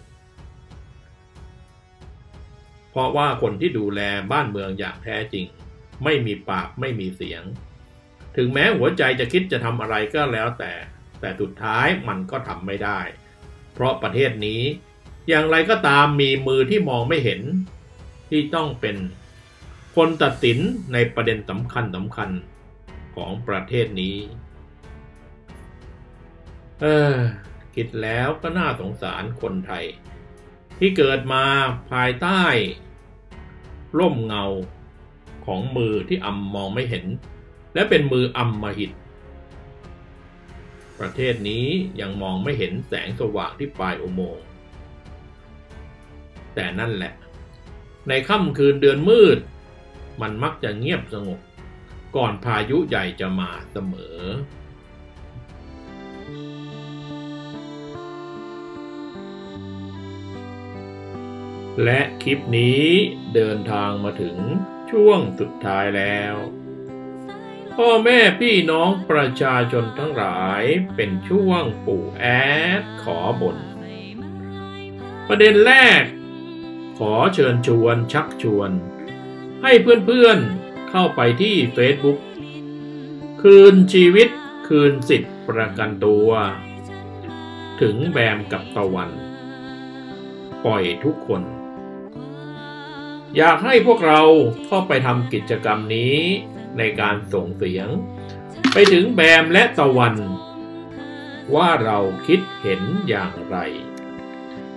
เพราะว่าคนที่ดูแลบ้านเมืองอย่างแท้จริงไม่มีปากไม่มีเสียงถึงแม้หัวใจจะคิดจะทำอะไรก็แล้วแต่แต่สุดท้ายมันก็ทำไม่ได้เพราะประเทศนี้อย่างไรก็ตามมีมือที่มองไม่เห็นที่ต้องเป็นคนตัดสินในประเด็นสำคัญสำคัญของประเทศนี้เออคิดแล้วก็น่าสงสารคนไทยที่เกิดมาภายใต้ร่มเงาของมือที่อำมองไม่เห็นและเป็นมืออำมหิตประเทศนี้ยังมองไม่เห็นแสงสว่างที่ปลายอุโมงค์แต่นั่นแหละในค่ำคืนเดือนมืดมันมักจะเงียบสงบก่อนพายุใหญ่จะมาเสมอและคลิปนี้เดินทางมาถึงช่วงสุดท้ายแล้วพ่อแม่พี่น้องประชาชนทั้งหลายเป็นช่วงปู่แอดขอบ่นประเด็นแรกขอเชิญชวนชักชวนให้เพื่อนๆเข้าไปที่ Facebook คืนชีวิตคืนสิทธิ์ประกันตัวถึงแบมกับตะวันปล่อยทุกคนอยากให้พวกเราเข้าไปทำกิจกรรมนี้ในการส่งเสียงไปถึงแบมและตะวันว่าเราคิดเห็นอย่างไร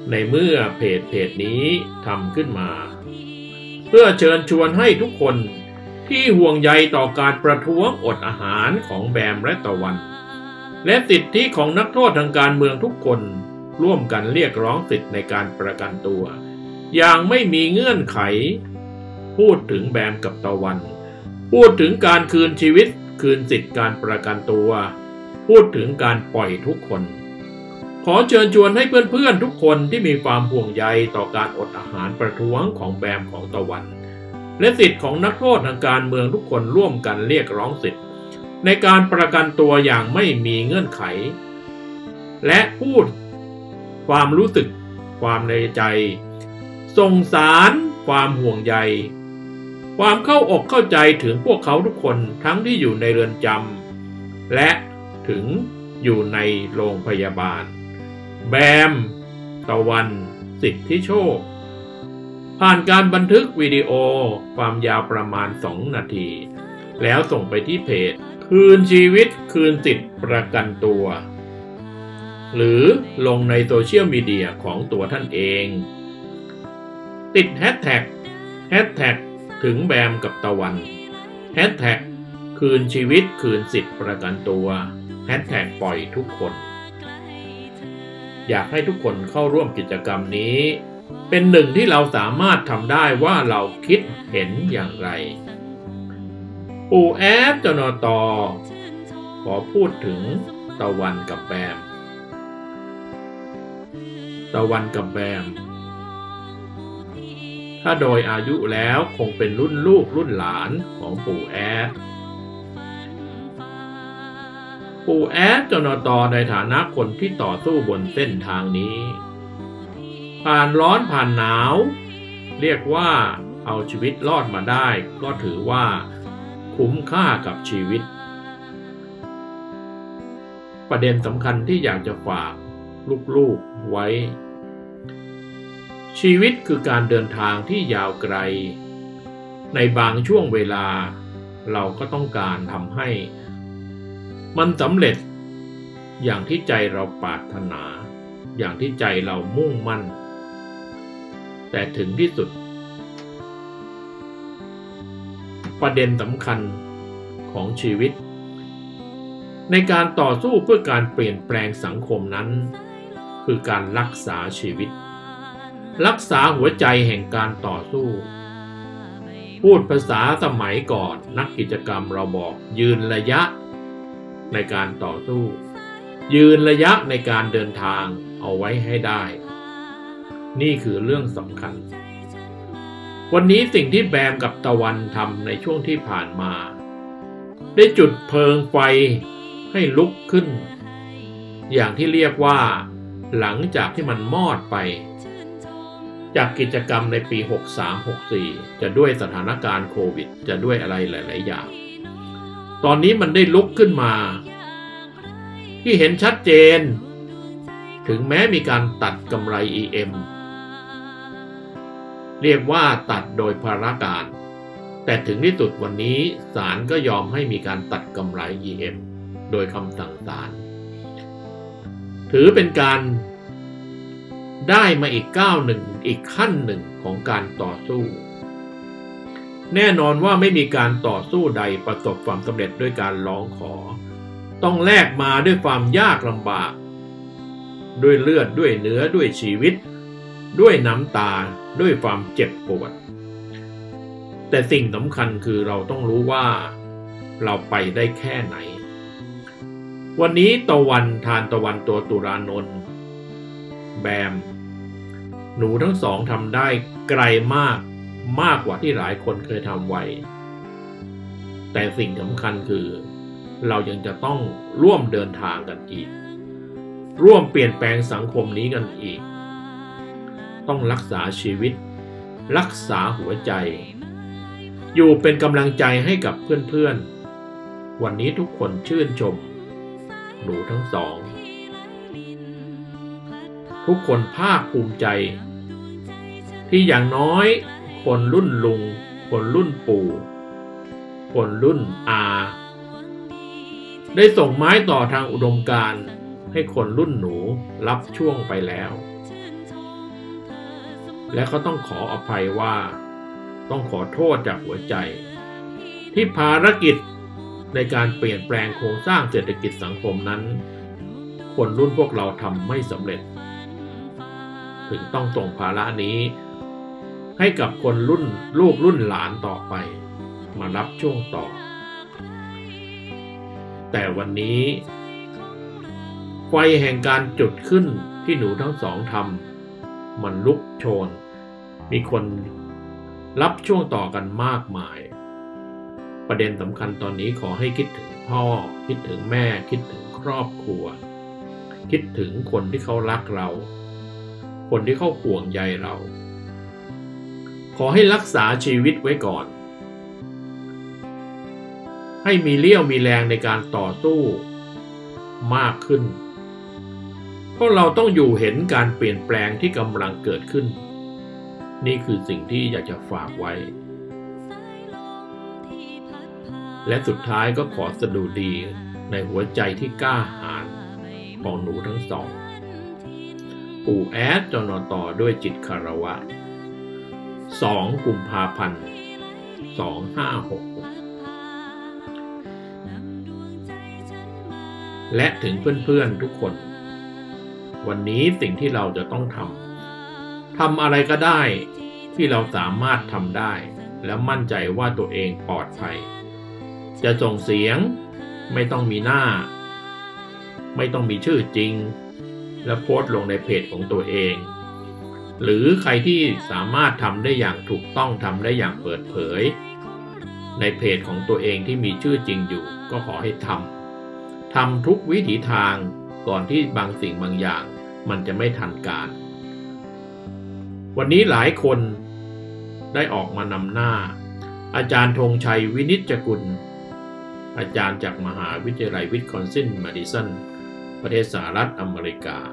ในเมื่อเพจเพจนี้ทำขึ้นมาเพื่อเชิญชวนให้ทุกคนที่ห่วงใยต่อการประท้วงอดอาหารของแบมและตะวันและสิทธิของนักโทษทางการเมืองทุกคนร่วมกันเรียกร้องสิทธิในการประกันตัวอย่างไม่มีเงื่อนไขพูดถึงแบมกับตะวันพูดถึงการคืนชีวิตคืนสิทธิการประกันตัวพูดถึงการปล่อยทุกคนขอเชิญชวนให้เพื่อนๆทุกคนที่มีความห่วงใยต่อการอดอาหารประท้วงของแบมของตะวันและสิทธิของนักโทษทางการเมืองทุกคนร่วมกันเรียกร้องสิทธิในการประกันตัวอย่างไม่มีเงื่อนไขและพูดความรู้สึกความในใจส่งสารความห่วงใยความเข้าอกเข้าใจถึงพวกเขาทุกคนทั้งที่อยู่ในเรือนจำและถึงอยู่ในโรงพยาบาลแบมตะวันสิทธิโชคผ่านการบันทึกวิดีโอความยาวประมาณสองนาทีแล้วส่งไปที่เพจคืนชีวิตคืนสิทธิประกันตัวหรือลงในโซเชียลมีเดียของตัวท่านเองติดแฮชแท็กแฮชแท็กถึงแบมกับตะวันแฮชแท็กคืนชีวิตคืนสิทธิประกันตัวแฮชแท็กปล่อยทุกคนอยากให้ทุกคนเข้าร่วมกิจกรรมนี้เป็นหนึ่งที่เราสามารถทำได้ว่าเราคิดเห็นอย่างไรปู่แอดจนตขอพูดถึงตะวันกับแบมตะวันกับแบมถ้าโดยอายุแล้วคงเป็นรุ่นลูกรุ่นหลานของปู่แอดปู่แอดจนตในฐานะคนที่ต่อสู้บนเส้นทางนี้ผ่านร้อนผ่านหนาวเรียกว่าเอาชีวิตรอดมาได้ก็ถือว่าคุ้มค่ากับชีวิตประเด็นสำคัญที่อยากจะฝากลูกๆไว้ชีวิตคือการเดินทางที่ยาวไกลในบางช่วงเวลาเราก็ต้องการทำให้มันสำเร็จอย่างที่ใจเราปรารถนาอย่างที่ใจเรามุ่งมั่นแต่ถึงที่สุดประเด็นสำคัญของชีวิตในการต่อสู้เพื่อการเปลี่ยนแปลงสังคมนั้นคือการรักษาชีวิตรักษาหัวใจแห่งการต่อสู้พูดภาษาสมัยก่อนนักกิจกรรมเราบอกยืนระยะในการต่อสู้ยืนระยะในการเดินทางเอาไว้ให้ได้นี่คือเรื่องสำคัญวันนี้สิ่งที่แบมกับตะวันทำในช่วงที่ผ่านมาได้จุดเพลิงไฟให้ลุกขึ้นอย่างที่เรียกว่าหลังจากที่มันมอดไปจากกิจกรรมในปี หกสาม หกสี่ จะด้วยสถานการณ์โควิดจะด้วยอะไรหลายๆอย่างตอนนี้มันได้ลุกขึ้นมาที่เห็นชัดเจนถึงแม้มีการตัดกำไร อี เอ็ม เรียกว่าตัดโดยภารการแต่ถึงที่สุดวันนี้ศาลก็ยอมให้มีการตัดกำไร อี เอ็ม โดยคำสั่งศาลถือเป็นการได้มาอีกก้าวหนึ่งอีกขั้นหนึ่งของการต่อสู้แน่นอนว่าไม่มีการต่อสู้ใดประสบความสำเร็จด้วยการร้องขอต้องแลกมาด้วยความยากลำบากด้วยเลือดด้วยเนื้อด้วยชีวิตด้วยน้ำตาด้วยความเจ็บปวดแต่สิ่งสำคัญคือเราต้องรู้ว่าเราไปได้แค่ไหนวันนี้ตะวันทานตะวันตัวตุลานนท์แบมหนูทั้งสองทำได้ไกลมากมากกว่าที่หลายคนเคยทำไว้แต่สิ่งสำคัญคือเรายังจะต้องร่วมเดินทางกันอีกร่วมเปลี่ยนแปลงสังคมนี้กันอีกต้องรักษาชีวิตรักษาหัวใจอยู่เป็นกำลังใจให้กับเพื่อนๆวันนี้ทุกคนชื่นชมหนูทั้งสองทุกคนภาคภูมิใจที่อย่างน้อยคนรุ่นลุงคนรุ่นปู่คนรุ่นอาได้ส่งไม้ต่อทางอุดมการณ์ให้คนรุ่นหนูรับช่วงไปแล้วและเขาต้องขออภัยว่าต้องขอโทษจากหัวใจที่ภารกิจในการเปลี่ยนแปลงโครงสร้างเศรษฐกิจสังคมนั้นคนรุ่นพวกเราทำไม่สำเร็จถึงต้องส่งภาระนี้ให้กับคนรุ่นลูกรุ่นหลานต่อไปมารับช่วงต่อแต่วันนี้ไฟแห่งการจุดขึ้นที่หนูทั้งสองทำมันลุกโชนมีคนรับช่วงต่อกันมากมายประเด็นสำคัญตอนนี้ขอให้คิดถึงพ่อคิดถึงแม่คิดถึงครอบครัวคิดถึงคนที่เขารักเราคนที่เขาห่วงใยเราขอให้รักษาชีวิตไว้ก่อนให้มีเลี้ยวมีแรงในการต่อสู้มากขึ้นเพราะเราต้องอยู่เห็นการเปลี่ยนแปลงที่กำลังเกิดขึ้นนี่คือสิ่งที่อยากจะฝากไว้และสุดท้ายก็ขอสดุดีในหัวใจที่กล้าหาญของหนูทั้งสองปู่แอดจนต่อด้วยจิตคารวะสองกุมภาพันธ์สองห้าหกและถึงเพื่อนๆทุกคนวันนี้สิ่งที่เราจะต้องทำทำอะไรก็ได้ที่เราสามารถทำได้และมั่นใจว่าตัวเองปลอดภัยจะส่งเสียงไม่ต้องมีหน้าไม่ต้องมีชื่อจริงและโพสต์ลงในเพจของตัวเองหรือใครที่สามารถทำได้อย่างถูกต้องทำได้อย่างเปิดเผยในเพจของตัวเองที่มีชื่อจริงอยู่ก็ขอให้ทำทำทุกวิถีทางก่อนที่บางสิ่งบางอย่างมันจะไม่ทันการวันนี้หลายคนได้ออกมานำหน้าอาจารย์ธงชัยวินิจจกุลอาจารย์จากมหาวิทยาลัยวิสคอนซินแมดิสันประเทศสหรัฐอเมริกา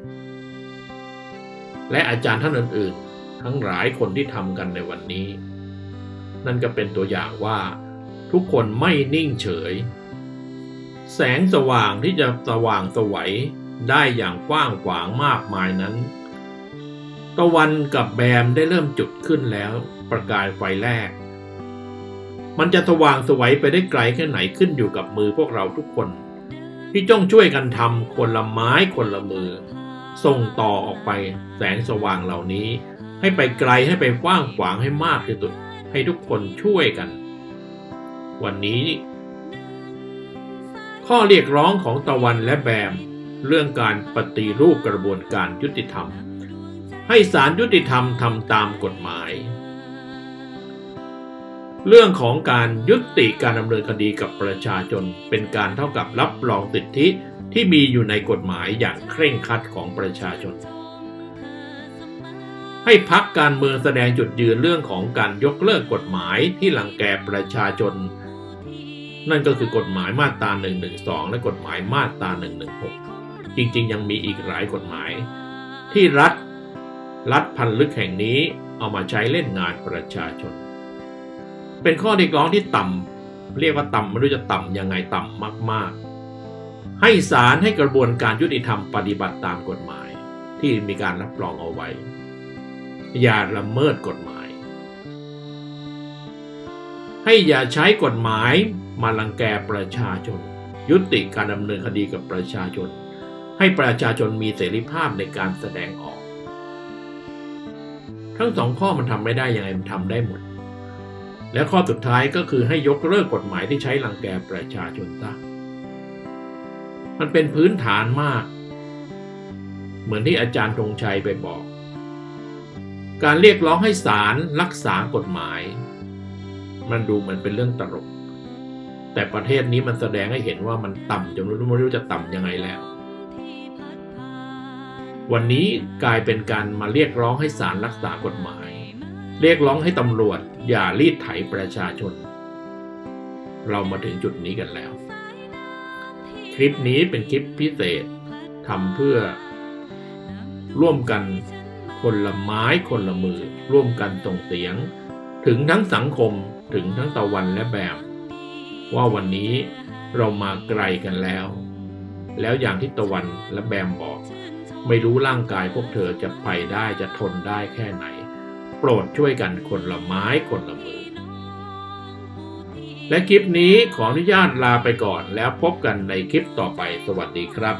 และอาจารย์ท่านอื่นๆทั้งหลายคนที่ทำกันในวันนี้นั่นก็เป็นตัวอย่างว่าทุกคนไม่นิ่งเฉยแสงสว่างที่จะสว่างไสวได้อย่างกว้างขวางมากมายนั้นตะวันกับแบมได้เริ่มจุดขึ้นแล้วประกายไฟแรกมันจะสว่างไสวไปได้ไกลแค่ไหนขึ้นอยู่กับมือพวกเราทุกคนที่จ้องช่วยกันทำคนละไม้คนละมือส่งต่อออกไปแสงสว่างเหล่านี้ให้ไปไกลให้ไปกว้างขวางให้มากที่สุดให้ทุกคนช่วยกันวันนี้ข้อเรียกร้องของตะวันและแบมเรื่องการปฏิรูปกระบวนการยุติธรรมให้ศาลยุติธรรมทำตามกฎหมายเรื่องของการยุติการดำเนินคดีกับประชาชนเป็นการเท่ากับรับรองสิทธิที่มีอยู่ในกฎหมายอย่างเคร่งครัดของประชาชนให้พรรคการเมืองแสดงจุดยืนเรื่องของการยกเลิกกฎหมายที่รังแกประชาชนนั่นก็คือกฎหมายมาตราหนึ่งหนึ่งสองและกฎหมายมาตราหนึ่งหนึ่งหกจริงๆยังมีอีกหลายกฎหมายที่รัฐรัฐพันลึกแห่งนี้เอามาใช้เล่นงานประชาชนเป็นข้อเรียกร้องที่ต่ำเรียกว่าต่ำไม่รู้จะต่ำยังไงต่ำมากๆให้ศาลให้กระบวนการยุติธรรมปฏิบัติตามกฎหมายที่มีการรับรองเอาไว้อย่าละเมิดกฎหมายให้อย่าใช้กฎหมายมารังแกประชาชนยุติการดำเนินคดีกับประชาชนให้ประชาชนมีเสรีภาพในการแสดงออกทั้งสองข้อมันทำไม่ได้ยังไงมันทำได้หมดและข้อสุดท้ายก็คือให้ยกเลิกกฎหมายที่ใช้รังแกประชาชนซะมันเป็นพื้นฐานมากเหมือนที่อาจารย์ธงชัยไปบอกการเรียกร้องให้ศาลรักษากฎหมายมันดูเหมือนเป็นเรื่องตลกแต่ประเทศนี้มันแสดงให้เห็นว่ามันต่ำจนไม่รู้จะต่ำยังไงแล้ววันนี้กลายเป็นการมาเรียกร้องให้ศาลรักษากฎหมายเรียกร้องให้ตำรวจอย่ารีดไถประชาชนเรามาถึงจุดนี้กันแล้วคลิปนี้เป็นคลิปพิเศษทำเพื่อร่วมกันคนละไม้คนละมือร่วมกันส่งเสียงถึงทั้งสังคมถึงทั้งตะวันและแบมว่าวันนี้เรามาไกลกันแล้วแล้วอย่างที่ตะวันและแบมบอกไม่รู้ร่างกายพวกเธอจะไปได้จะทนได้แค่ไหนโปรดช่วยกันคนละไม้คนละมือและคลิปนี้ขออนุญาตลาไปก่อนแล้วพบกันในคลิปต่อไปสวัสดีครับ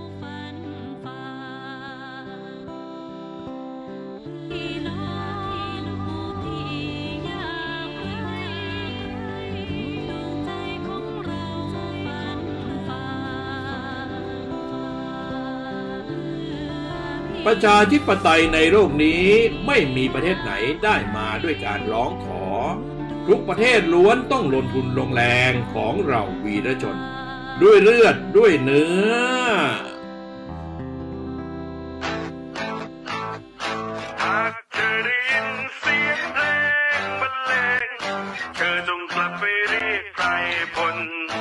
ประชาธิปไตยในโลกนี้ไม่มีประเทศไหนได้มาด้วยการร้องขอทุกประเทศล้วนต้องลงทุนลงแรงของเราวีรชนด้วยเลือดด้วยเนื้อหากเธอได้ยินเสียงเพลงบรรเลงเธอจงกลับไปเรียกไพรพล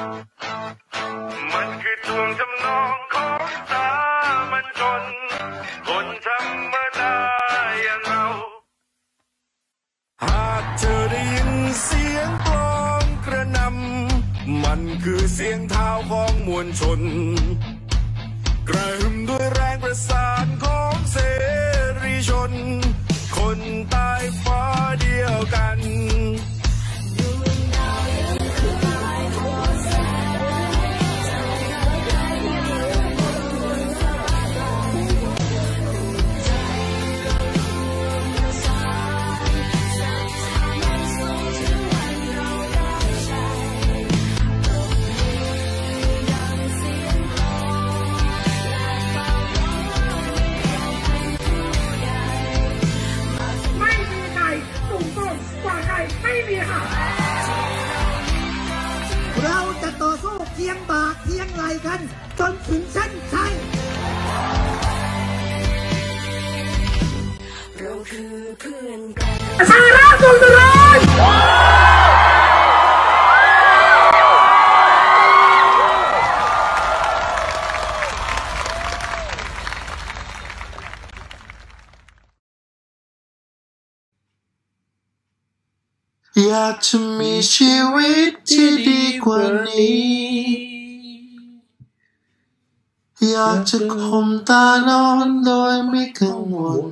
มันคือทวงทำนองของสามัญชนคนธรรมดาอย่างเราหากเธอได้ยินเสียงกลองกระหน่ำมันคือเสียงเท้าของมวลชนกระหึ่มด้วยแรงประสานของเสรีชนคนใต้ฟ้าเดียวกันเราจะต่อสู้เคียงบ่าเคียงไหล่กันจนถึงเส้นชัยเราคือเพื่อนกันชาลาสุนทรอยากจะมีชีวิตที่ดีกว่านี้อยากจะข่มตานอนโดยไม่กังวล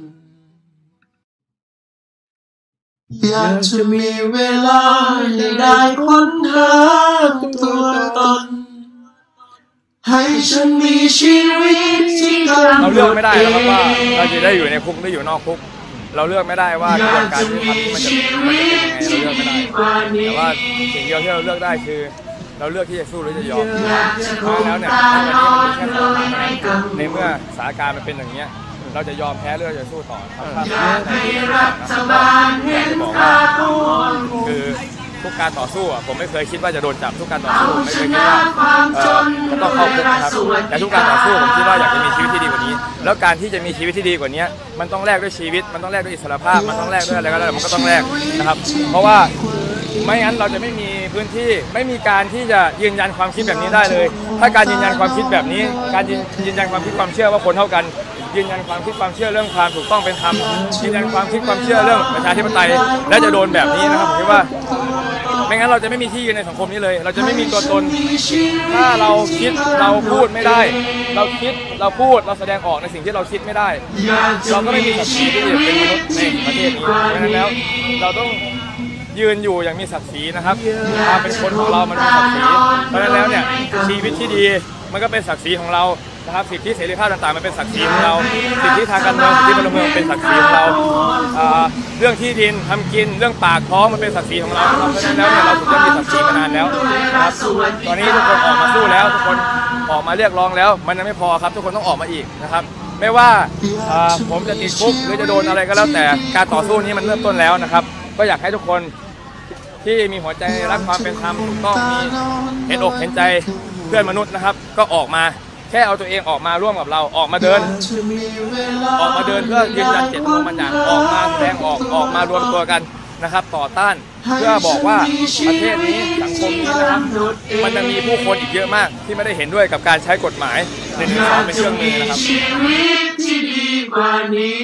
อยากจะมีเวลาให้ได้ค้นหาตัวตนให้ฉันมีชีวิตที่เราเลือกไม่ได้นะครับว่าเราจะได้อยู่ในคุกหรืออยู่นอกคุกเราเลือกไม่ได้ว่ากระบวนการที่ทำมันจะมันจะเป็นยังไงเราเลือกไม่ได้แต่ว่าสิ่งเดียวที่เราเลือกได้คือเราเลือกที่จะสู้หรือจะยอมเพราะแล้วเนี่ยวันนี้มันเป็นแค่สถานการณ์ในเมื่อสถานการณ์มันเป็นอย่างนี้เราจะยอมแพ้หรือเราจะสู้ต่อครับอยากให้รัฐบาลเห็นค่าของคือทุกการต่อสู้อ่ะผมไม่เคยคิดว่าจะโดนจับทุกการต่อสู้ผมไม่เคยคิดว่าจะต้องเข้าคุกนะครับแต่ทุกการต่อสู้ผมคิดว่าอยากจะมีชีวิตที่ดีกว่านี้แล้วการที่จะมีชีวิตที่ดีกว่านี้มันต้องแลกด้วยชีวิตมันต้องแลกด้วยอิสรภาพมันต้องแลกด้วยอะไรก็แล้วมันก็ต้องแลกนะครับเพราะว่าไม่งั้นเราจะไม่มีพื้นที่ไม่มีการที่จะยืนยันความคิดแบบนี้ได้เลยถ้าการยืนยันความคิดแบบนี้การยืนยันความคิดความเชื่อว่าคนเท่ากันยืนยันความคิดความเชื่อเรื่องความถูกต้องเป็นธรรมยืนยันความคิดความเชื่อเรื่องประชาธิปไตยและจะโดนแบบนี้นะครับผมคิดว่าไม่งั้นเราจะไม่มีที่ยืนในสังคมนี้เลยเราจะไม่มีตัวตนถ้าเราคิดเราพูดไม่ได้เราคิดเราพูดเราแสดงออกในสิ่งที่เราคิดไม่ได้เราก็ไม่มีศักดิ์ศรีที่จะเป็นมนุษย์ในประเทศนี้เพราะฉะนั้นแล้วเราต้องยืนอยู่อย่างมีศักดิ์ศรีนะครับความเป็นคนของเรามันมีศักดิ์ศรีเพราะฉะนั้นแล้วเนี่ยชีวิตที่ดีมันก็เป็นศักดิ์ศรีของเรานะครับสิทธิเสรีภาพต่างๆมันเป็นศักดิ์ศรีของเราสิทธิทางการเมืองสิทธิพลเมืองเป็นศักดิ์ศรีของเราเรื่องที่ดินทำกินเรื่องปากท้องมันเป็นศักดิ์ศรีของเราเพราะฉะนั้นแล้วเนี่ยเราถูกต้องมีศักดิ์ศรีมานานแล้วนะครับตอนนี้ทุกคนออกมาสู้แล้วทุกคนออกมาเรียกร้องแล้วมันยังไม่พอครับทุกคนต้องออกมาอีกนะครับไม่ว่าผมจะติดคุกหรือจะโดนอะไรก็แล้วแต่การต่อสู้นี้มันเริ่มต้นแล้วนะครับก็อยากให้ทุกคนที่มีหัวใจรักความเป็นธรรมถูกต้องมีเห็นอกเห็นใจเพื่อนมนุษย์นะครับก็ออกมาแค่เอาตัวเองออกมาร่วมกับเราออกมาเดินออกมาเดินเพื่อยืนยันเจตจำนงบางอย่างออกมาแสดงออกออกมารวมตัวกันนะครับต่อต้านเพื่อบอกว่าประเทศนี้สังคมนี้นะครับมันจะมีผู้คนอีกเยอะมากที่ไม่ได้เห็นด้วยกับการใช้กฎหมายหนึ่งหนึ่งสองเป็นเครื่องมือนะครับชีวิตที่ดีกว่านี้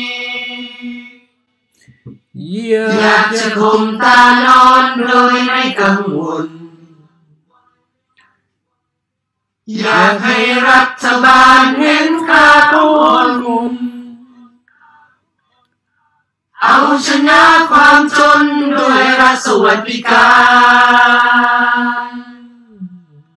อยากจะข่มตานอนโดยไม่กังวลอยากให้รัฐบาลเห็นค่าของคนเอาชนะความจนด้วยรัฐสวัสดิการ